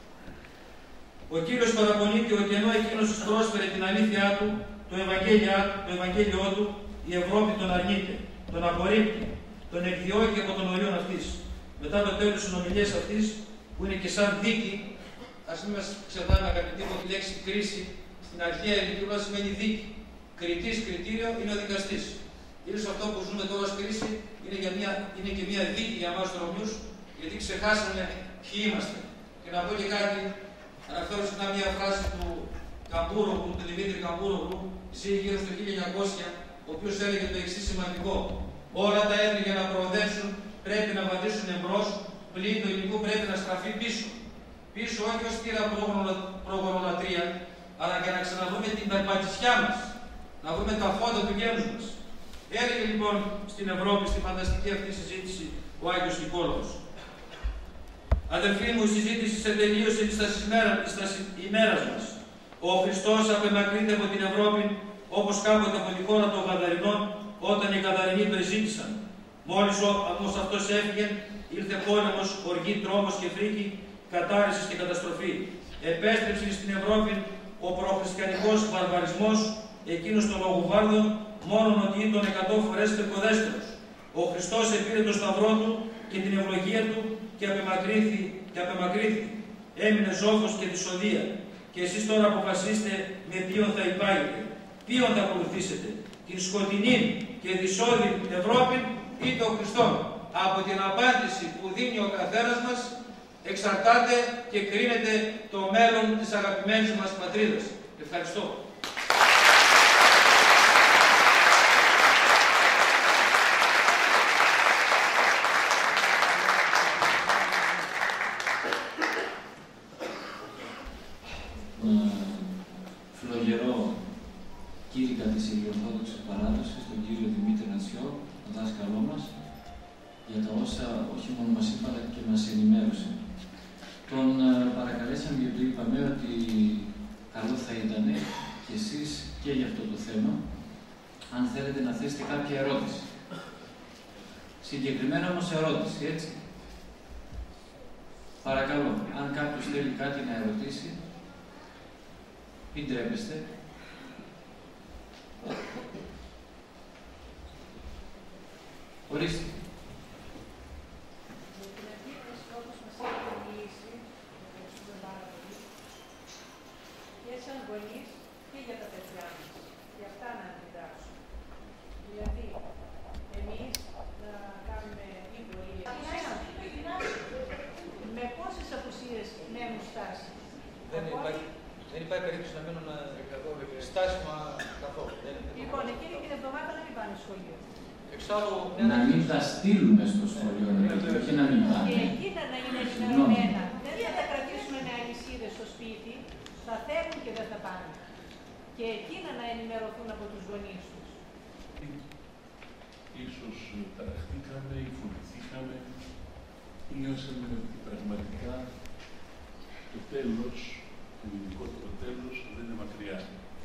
Ο Κύριος παραπονείται ότι ενώ εκείνος τους πρόσφερε την αλήθειά του, το Ευαγγέλιό του, η Ευρώπη τον αρνείται, τον απορρίπτει, τον εκδιώκει από τον ορίων αυτής. Μετά το τέλος της συνομιλίας αυτής, που είναι και σαν δίκη, ας μην μας ξεχνάμε, αγαπητοί μου, τη λέξη κρίση στην αρχαία ελληνική γλώσσα σημαίνει δίκη. Κριτής, κριτήριο είναι ο δικαστής. Ίσως αυτό που ζούμε τώρα ως κρίση είναι και μια δίκη για εμάς τους Ρωμιούς, γιατί ξεχάσαμε ποιοι είμαστε. Και να πω και κάτι, αναφέρω συχνά μια φράση του Καμπούρογλου, του Δημήτρη Καμπούρογλου, ζει γύρω στο 1900, ο οποίος έλεγε το εξής σημαντικό: όλα τα έθνη για να προοδεύσουν πρέπει να βαδίσουν εμπρός, πλην του ελληνικού πρέπει να στραφεί πίσω. Πίσω όχι ως κύρα προγονολατρία, αλλά για να ξαναδούμε την περπατησιά μας, να δούμε τα φώτα του γένους μας. Έλεγε λοιπόν στην Ευρώπη, στη φανταστική αυτή συζήτηση, ο Άγιος Νικόλαος. Αδελφοί μου, η συζήτηση σε τελείωσε στα ημέρας μας. Ο Χριστός απεμακρύνεται από την Ευρώπη, όπως κάποτε από τη χώρα των Γαδαρινών, όταν οι Γαδαρινοί το ζήτησαν. Μόλις όμως αυτός έφυγε, ήρθε πόλεμος, οργή, τρόμος και φρίκη, κατάρρηση και καταστροφή. Επέστρεψε στην Ευρώπη ο προχριστιανικός βαρβαρισμός, εκείνος των Λογοβάρδων, μόνον ότι ήταν 100 φορές πεποδέστερος. Ο Χριστός επήρε το σταυρό του και την ευλογία του και απεμακρύνθη. Έμεινε ζώφος και δυσοδεία. Και εσείς τώρα αποφασίστε με ποιον θα υπάγετε, ποιον θα ακολουθήσετε, την σκοτεινή και δυσόδη Ευρώπη ή τον Χριστό. Από την απάντηση που δίνει ο καθένας μας εξαρτάται και κρίνεται το μέλλον της αγαπημένης μας πατρίδας. Ευχαριστώ. Φλογερό κήρυκα της Ηλιορθόδοξης Παράδοσης, τον κύριο Δημήτρη Νατσιό, τον δάσκαλό μας, για τα όσα όχι μόνο μας είπα, αλλά και μας ενημέρωσε. Τον παρακαλέσαμε γιατί είπαμε ότι καλό θα ήταν και εσείς και για αυτό το θέμα, αν θέλετε να θέσετε κάποια ερώτηση. Συγκεκριμένα όμως ερώτηση, έτσι. Παρακαλώ, αν κάποιος θέλει κάτι να ερωτήσει, μην τρέπεστε. Ορίστε. Για την αντίθεση, όπως μας έχετε μιλήσει, ευχαριστούμε πάρα πολύ, και σαν γονείς και για τα παιδιά μας. Για αυτά να αντιδράσουμε. Δηλαδή, εμείς να κάνουμε την πορεία. Με πόσες απουσίες μένουν στάσεις. Δεν υπάρχει περίπτωση να μένουν στάσιμα καθόλου. Λοιπόν, εκείνη την εβδομάδα να μην πάνε σχολείο. Εξάλλου, να μην τα στείλουμε στο σχολείο, όχι να μην πάνε. Και εκείνα να είναι ενημερωμένα. Δεν θα τα κρατήσουμε με αλυσίδες στο σπίτι, θα θέλουν και δεν θα πάνε. Και εκείνα να ενημερωθούν από τους γονείς τους. Ίσως ταραχτήκαμε ή φοβηθήκαμε ή νιώσαμε ότι πραγματικά το τέλος, το γενικότερο τέλος, δεν είναι μακριά.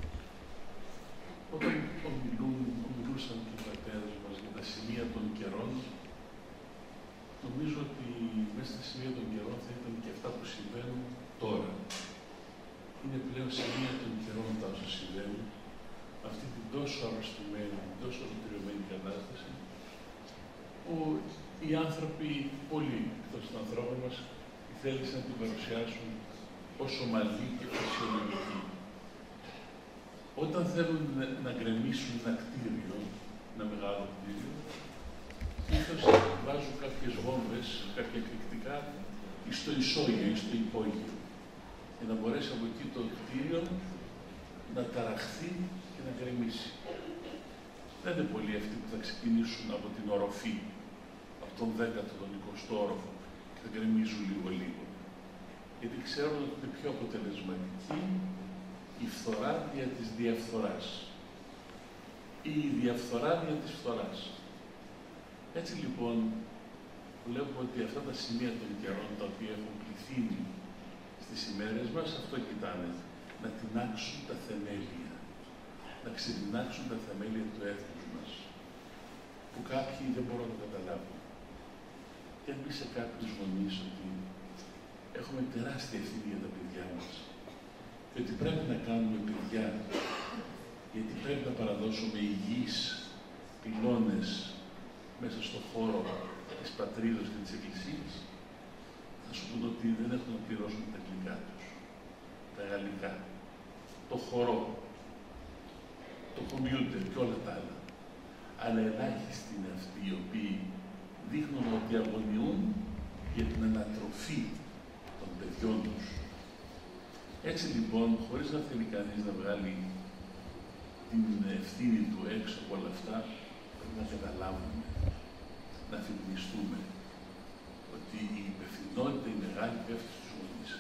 Όταν ομιλούσαν και οι πατέρες μας για τα σημεία των καιρών, νομίζω ότι μέσα στα σημεία των καιρών θα ήταν και αυτά που συμβαίνουν τώρα. Είναι πλέον σημεία των καιρών τα όσα συμβαίνουν, αυτή την τόσο αρρωστημένη, την τόσο ολοκληρωμένη κατάσταση, που οι άνθρωποι, πολλοί εκτός των ανθρώπων μας, θέλησαν να την παρουσιάσουν ως ομαλή και φυσιολογική. Όταν θέλουν να γκρεμίσουν ένα κτίριο, ένα μεγάλο κτίριο, συνήθως βάζουν κάποιες βόμβες, κάποια εκρηκτικά, στο ισόγειο ή στο υπόγειο, για να μπορέσει από εκεί το κτίριο να ταραχθεί και να γκρεμίσει. Δεν είναι πολλοί αυτοί που θα ξεκινήσουν από την οροφή, από τον 10ο, τον 20ο όροφο, και θα γκρεμίζουν λίγο-λίγο. Γιατί ξέρουν ότι είναι πιο αποτελεσματική η φθορά δια της διαφθοράς ή η διαφθορά δια της φθοράς. Έτσι λοιπόν, βλέπουμε ότι αυτά τα σημεία των καιρών τα οποία έχουν πληθύνει στις ημέρες μας, αυτό κοιτάνε, να τινάξουν τα θεμέλια, να ξετινάξουν τα θεμέλια του έθνους μας, που κάποιοι δεν μπορούν να καταλάβουν. Και αν πει σε κάποιους γονείς ότι έχουμε τεράστια ευθύνη για τα παιδιά μας και ότι πρέπει να κάνουμε παιδιά, γιατί πρέπει να παραδώσουμε υγιείς πυλώνες μέσα στον χώρο της πατρίδος και της Εκκλησίας, θα σου πούν ότι δεν έχουν να πληρώσουν τα αγγλικά τους, τα γαλλικά, το χορό, το κομπιούτερ και όλα τα άλλα. Αλλά ελάχιστοι είναι αυτοί οι οποίοι δείχνουν ότι αγωνιούν για την ανατροφή των παιδιών τους. Έτσι λοιπόν, χωρίς να θέλει κανείς να βγάλει την ευθύνη του έξω από όλα αυτά, πρέπει να καταλάβουμε, να αφυπνιστούμε ότι η υπευθυνότητα η μεγάλη πέφτει στους γονείς,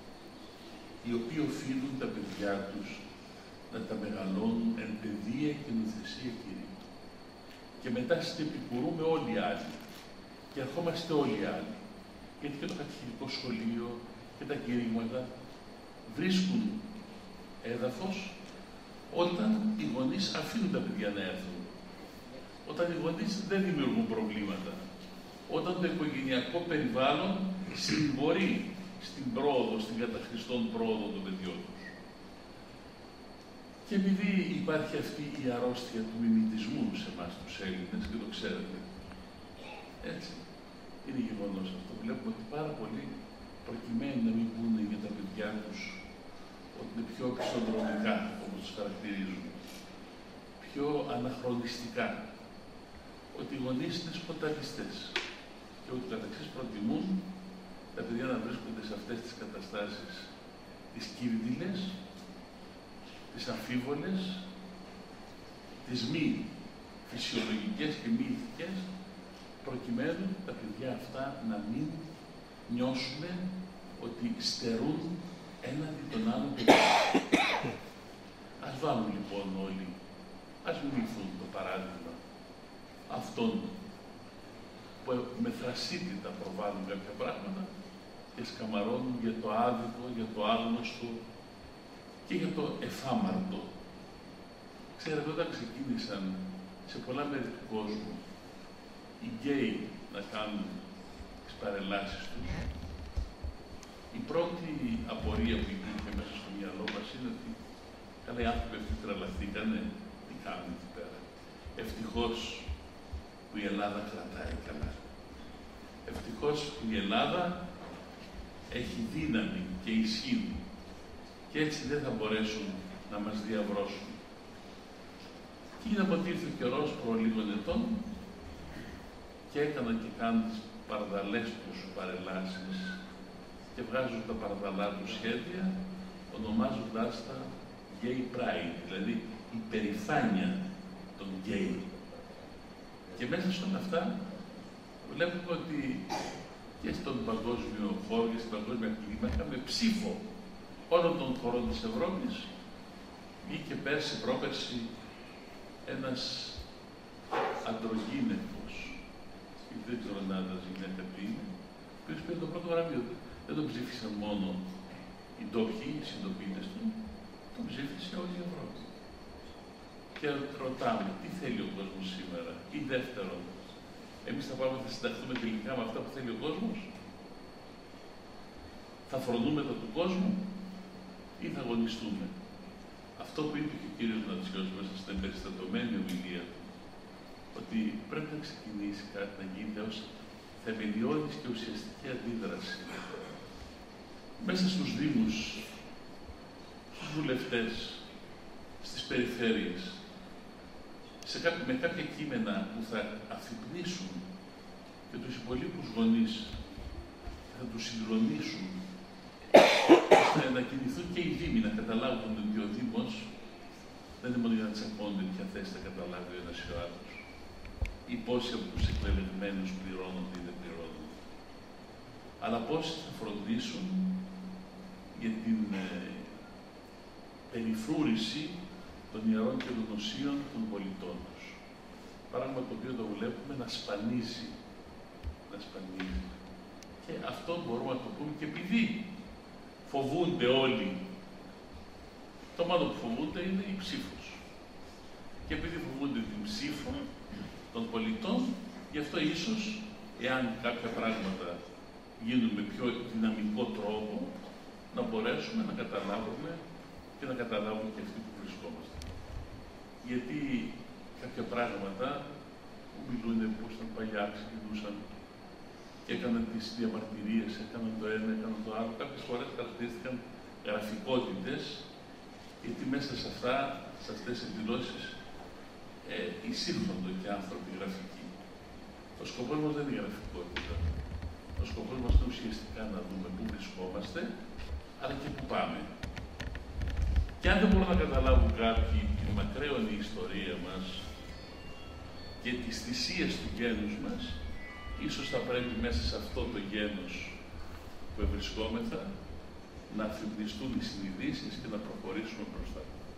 οι οποίοι οφείλουν τα παιδιά τους να τα μεγαλώνουν εν παιδεία και νοθεσία Κυρίου. Και μετά συνεπικουρούμε όλοι οι άλλοι και ερχόμαστε όλοι οι άλλοι. Γιατί και το κατηχητικό σχολείο και τα κηρύγματα βρίσκουν έδαφος όταν οι γονείς αφήνουν τα παιδιά να έρθουν. Όταν οι γονείς δεν δημιουργούν προβλήματα. Όταν το οικογενειακό περιβάλλον συμβολεί στην πρόοδο, στην καταχριστόν πρόοδο των παιδιών τους. Και επειδή υπάρχει αυτή η αρρώστια του μιμητισμού σε εμάς τους Έλληνες, και το ξέρετε, έτσι, είναι γεγονός αυτό. Βλέπουμε ότι πάρα πολλοί προκειμένου να μην πούνε για τα παιδιά τους ότι είναι πιο πιστοδρομικά, όπως τους χαρακτηρίζουν, πιο αναχρονιστικά, ότι οι γονείς είναι σκοταδιστές και ότι καταξής προτιμούν τα παιδιά να βρίσκονται σε αυτές τις καταστάσεις τις κίνδυνες, τις αμφίβολες, τις μη φυσιολογικές και μη ηθικές, προκειμένου τα παιδιά αυτά να μην νιώσουν ότι στερούν έναντι των άλλων παιδιών. Ας βάλουν λοιπόν όλοι, ας μιμηθούν το παράδειγμα αυτών που με θρασίτητα προβάλλουν κάποια πράγματα και σκαμαρώνουν για το άδικο, για το άγνωστο και για το εφάμαρτο. Ξέρετε, όταν ξεκίνησαν σε πολλά μέρη του κόσμου οι γκέι να κάνουν τις παρελάσεις τους, η πρώτη απορία που υπήρχε μέσα στο μυαλό μας είναι ότι καλά οι άνθρωποι αυτοί τρελαθήκανε, τι κάνουν εκεί πέρα. Ευτυχώς που η Ελλάδα κρατάει καλά. Ευτυχώς που η Ελλάδα έχει δύναμη και ισχύ και έτσι δεν θα μπορέσουν να μας διαβρώσουν. Και είναι από ότι ήρθε ο καιρός προ λίγων ετών και έκαναν και κάνουν τις παρδαλές τους παρελάσεις και βγάζουν τα παρδαλά τους σχέδια ονομάζοντάς τα Gay Pride, δηλαδή η περηφάνεια των γκέι. Και μέσα σε όλα αυτά βλέπουμε ότι και στον παγκόσμιο χώρο και στην παγκόσμια κλίμακα με ψήφο όλων των χωρών της Ευρώπης βγήκε πέρσι, πρόπερσι ένας αντρογύναικος, δεν ξέρω αν άντρας γυναίκα τι είναι, ο οποίος πήρε το πρώτο βραβείο. Δεν τον ψήφισαν μόνο οι ντόπιοι, οι συντοπίτες του, τον ψήφισε όλη η Ευρώπη. Και ρωτάμε, τι θέλει ο κόσμος σήμερα, ή δεύτερον, εμείς θα πάμε, θα συνταχθούμε τελικά με αυτά που θέλει ο κόσμος, θα φρονούμε τα του κόσμου ή θα αγωνιστούμε. Αυτό που είπε και ο κύριος Νατσιός μέσα στην εμπεριστατωμένη ομιλία του, ότι πρέπει να ξεκινήσει κάτι να γίνεται ως θεμελιώδης και ουσιαστική αντίδραση. Μέσα στους δήμους, στους βουλευτές, στις περιφέρειες, με κάποια κείμενα που θα αφυπνίσουν και τους υπολείπους γονείς, θα τους συγκλονίσουν, ώστε να κινηθούν και οι δήμοι να καταλάβουν ότι ο Δήμος δεν είναι μόνο για να τσακώνονται ποια θέση θα καταλάβει ο ένας ή ο άλλος, ή πόσοι από τους εκλεγμένους πληρώνονται ή δεν πληρώνονται, αλλά πόσοι θα φροντίσουν για την περιφρούρηση των ιερών και των οσίων των πολιτών τους. Πράγμα το οποίο το βλέπουμε να σπανίζει. Να σπανίζει. Και αυτό μπορούμε να το πούμε και επειδή φοβούνται όλοι. Το μόνο που φοβούνται είναι η ψήφος. Και επειδή φοβούνται την ψήφο των πολιτών, γι' αυτό ίσως, εάν κάποια πράγματα γίνουν με πιο δυναμικό τρόπο, να μπορέσουμε να καταλάβουμε και να καταλάβουν και αυτοί που βρισκόμαστε. Γιατί κάποια πράγματα που μιλούν πώς ήταν παλιά, ξεκινούσαν και έκαναν τις διαμαρτυρίες, έκαναν το ένα, έκαναν το άλλο, κάποιες φορές χαρακτηρίστηκαν γραφικότητες, γιατί μέσα σε αυτά, σε αυτές τις εκδηλώσεις, εισήλθονται και άνθρωποι γραφικοί. Ο σκοπός μας δεν είναι η γραφικότητα. Ο σκοπός μας είναι ουσιαστικά να δούμε πού βρισκόμαστε, αλλά και πού πάμε. Και αν δεν μπορούν να καταλάβουν κάποιοι την μακραίωνη ιστορία μας και τις θυσίες του γένους μας, ίσως θα πρέπει μέσα σε αυτό το γένος που ευρισκόμεθα να αφυπνιστούν οι συνειδήσεις και να προχωρήσουμε μπροστά.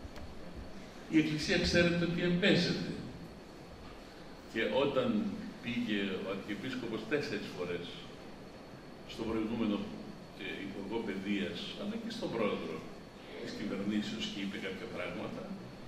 Η Εκκλησία ξέρετε ότι εμπέζεται. Και όταν πήγε ο Αρχιεπίσκοπος 4 φορές στον προηγούμενο Υπουργό Παιδείας, αλλά και στον πρόεδρο της κυβερνήσεως και είπε κάποια πράγματα,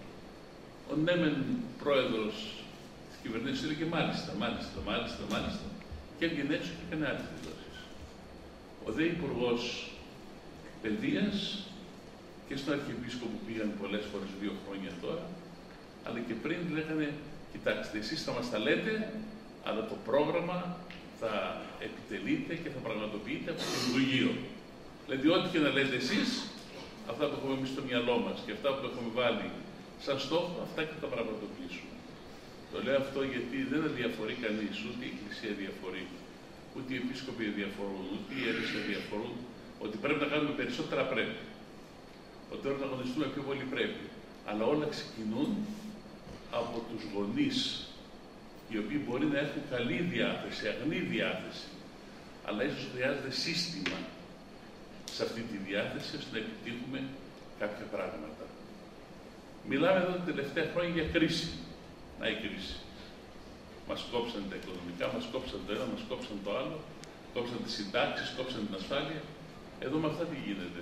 ο νέμεν πρόεδρος της κυβερνήσεως έλεγε μάλιστα, και έβγαινε έξω και έκανε άλλες δηλώσεις. Ο δε Υπουργός Παιδείας και στον Αρχιεπίσκοπο που πήγαν πολλές φορές 2 χρόνια τώρα, αλλά και πριν λέγανε, κοιτάξτε, εσείς θα μας τα λέτε, αλλά το πρόγραμμα θα επιτελείται και θα πραγματοποιείται από το Υπουργείο. Δηλαδή, ό,τι και να λέτε εσείς, αυτά που έχουμε εμείς στο μυαλό μας και αυτά που έχουμε βάλει σαν στόχο, αυτά και θα πραγματοποιήσουμε. Το λέω αυτό γιατί δεν διαφορεί κανείς, ούτε η Εκκλησία διαφορεί, ούτε οι επίσκοποι διαφορούν, ούτε οι ιερείς διαφορούν, ότι πρέπει να κάνουμε περισσότερα πρέπει. Ότι πρέπει να αγωνιστούμε πιο πολύ πρέπει. Αλλά όλα ξεκινούν από τους γονείς, οι οποίοι μπορεί να έχουν καλή διάθεση, αγνή διάθεση, αλλά ίσως χρειάζεται σύστημα σε αυτή τη διάθεση, ώστε να επιτύχουμε κάποια πράγματα. Μιλάμε εδώ τα τελευταία χρόνια για κρίση. Να η κρίση. Μας κόψαν τα οικονομικά, μας κόψαν το ένα, μας κόψαν το άλλο, κόψαν τις συντάξεις, κόψαν την ασφάλεια. Εδώ με αυτά τι γίνεται.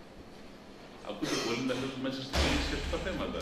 Ακούτε πολύ να θέτουν μέσα στην κρίση αυτά τα θέματα.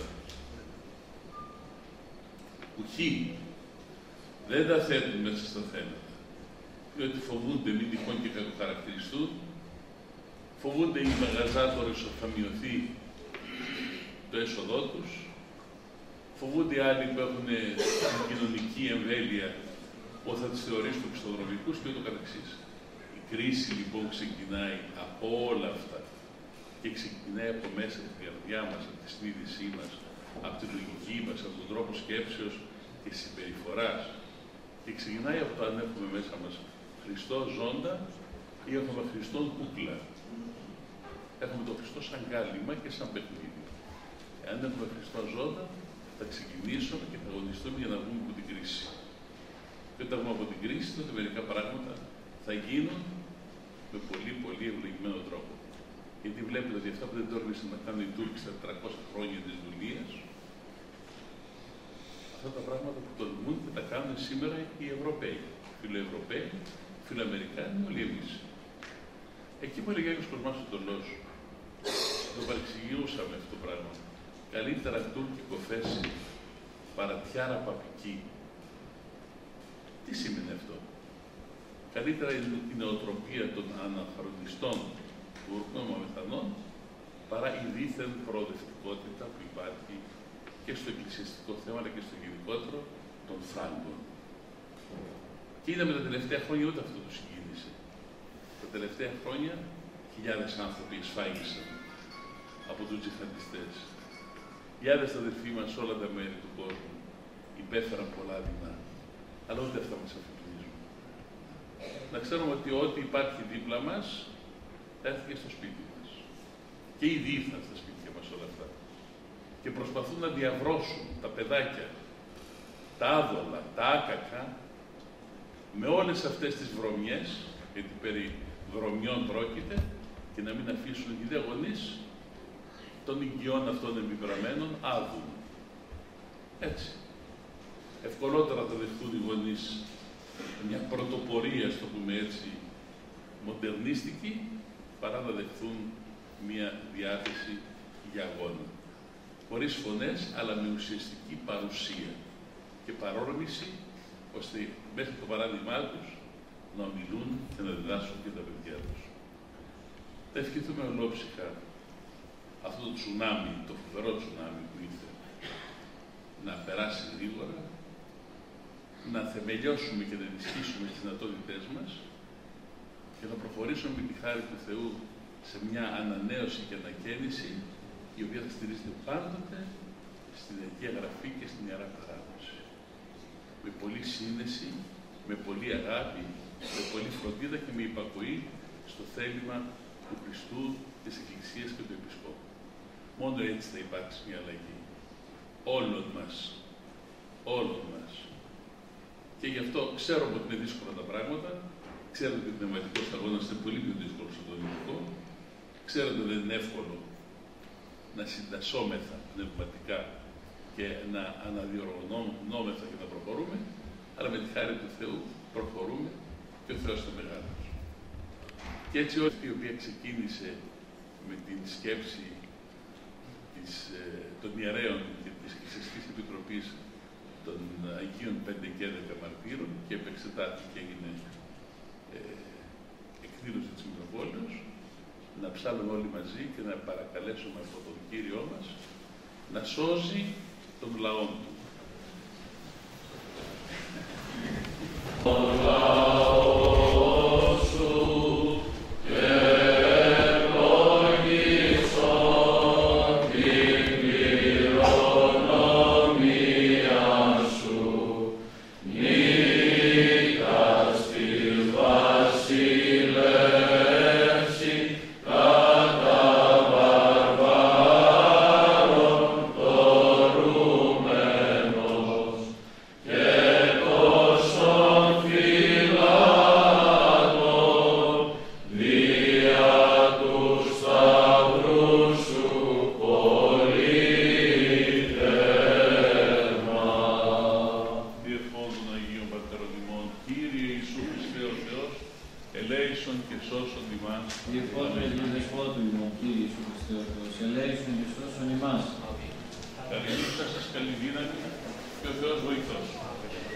Ουχή. Δεν τα θέτουν μέσα στα θέματα. Διότι φοβούνται μην τυχόν και κακοχαρακτηριστούν, φοβούνται οι μαγαζάτορες ότι θα μειωθεί το έσοδό τους, φοβούνται οι άλλοι που έχουν την κοινωνική εμβέλεια ότι θα τις θεωρήσουμε πιστοδρομικούς και ούτω καθεξής. Η κρίση λοιπόν ξεκινάει από όλα αυτά και ξεκινάει από μέσα από την καρδιά μας, από τη συνείδησή μας, από τη λογική μας, από τον τρόπο σκέψεως και συμπεριφοράς. Και ξεκινάει από το αν έχουμε μέσα μας Χριστό ζώντα ή έχουμε Χριστόν κούκλα. Έχουμε τον Χριστό σαν κάλυμα και σαν παιχνίδι. Εάν έχουμε Χριστό ζώντα, θα ξεκινήσουμε και θα αγωνιστούμε για να βγούμε από την κρίση. Και όταν βγούμε από την κρίση, τότε μερικά πράγματα θα γίνουν με πολύ πολύ ευλογημένο τρόπο. Γιατί βλέπετε ότι αυτά που δεν τόλμησαν να κάνουν οι Τούρκοι στα 400 χρόνια της δουλείας, αυτά τα πράγματα που τολμούν και τα κάνουν σήμερα οι Ευρωπαίοι. Φιλοευρωπαίοι, Φιλοαμερικάνοι, όλοι εμείς. Εκεί που έλεγε ο Κοσμάς ο Τολός, το παρεξηγούσαμε αυτό το πράγμα. Καλύτερα τουρκικό φέση παρά τιάρα παπική. Τι σημαίνει αυτό? Καλύτερα η νοοτροπία των αναχρονιστών Τούρκων Μαμεθανών παρά η δίθεν προοδευτικότητα που υπάρχει και στο εκκλησιαστικό θέμα αλλά και στο γενικότερο των Φράγκων. Και είδαμε τα τελευταία χρόνια ούτε αυτό το συγκίνησε. Τα τελευταία χρόνια χιλιάδες άνθρωποι εσφάγησαν από τους τζιχαντιστές. Χιλιάδες αδερφοί μας σε όλα τα μέρη του κόσμου υπέφεραν πολλά δεινά. Αλλά ούτε αυτά μας αφιπνίζουν. Να ξέρουμε ότι ό,τι υπάρχει δίπλα μας θα έρθει και στο σπίτι μας. Και ήδη ήρθαν στα σπίτια μας όλα αυτά. Και προσπαθούν να διαβρώσουν τα παιδάκια, τα άδολα, τα άκακα, με όλες αυτές τις βρωμιές, γιατί περί βρωμιών πρόκειται, και να μην αφήσουν οι δε γονείς των οικειών αυτών εμπιπραμένων άδουν. Έτσι. Ευκολότερα θα δεχτούν οι γονείς μια πρωτοπορία, στο πούμε έτσι, μοντερνίστικη, παρά να δεχτούν μια διάθεση για αγώνα. Χωρίς φωνές, αλλά με ουσιαστική παρουσία και παρόρμηση, ώστε μέχρι το παράδειγμά τους να ομιλούν και να διδάσουν και τα παιδιά τους. Θα ευχηθούμε ολόψυχα αυτό το τσουνάμι, το φοβερό τσουνάμι που ήρθε, να περάσει γρήγορα, να θεμελιώσουμε και να ενισχύσουμε τις δυνατότητές μας και να προχωρήσουμε με τη χάρη του Θεού σε μια ανανέωση και ανακαίνιση η οποία θα στηρίζεται πάντοτε στην Αγία Γραφή και στην Ιερά Παράδοση. Με πολλή σύνδεση, με πολλή αγάπη, με πολλή φροντίδα και με υπακοή στο θέλημα του Χριστού, της Εκκλησίας και του Επισκόπου. Μόνο έτσι θα υπάρξει μια αλλαγή. Όλων μας. Όλων μας. Και γι' αυτό ξέρουμε ότι είναι δύσκολα τα πράγματα. Ξέρετε ότι ο πνευματικός αγώνας είναι πολύ πιο δύσκολο στον τονικό. Ξέρετε ότι δεν είναι εύκολο να συντασσόμεθα πνευματικά και να αναδιοργανώμεθα και να προχωρούμε, αλλά με τη χάρη του Θεού προχωρούμε και ο Θεός είναι μεγάλος. Και έτσι η οποία ξεκίνησε με την σκέψη των ιερέων και της Εκκλησιαστικής Επιτροπής των Αγίων 5 και 11 Μαρτύρων και επεξετάθηκε και έγινε εκδήλωση της Μητροπόλεως, να ψάλουμε όλοι μαζί και να παρακαλέσουμε από τον Κύριό μας να σώζει τον λαό του. Καληνύχτα σας, καλή δύναμη και ο Θεός βοηθός.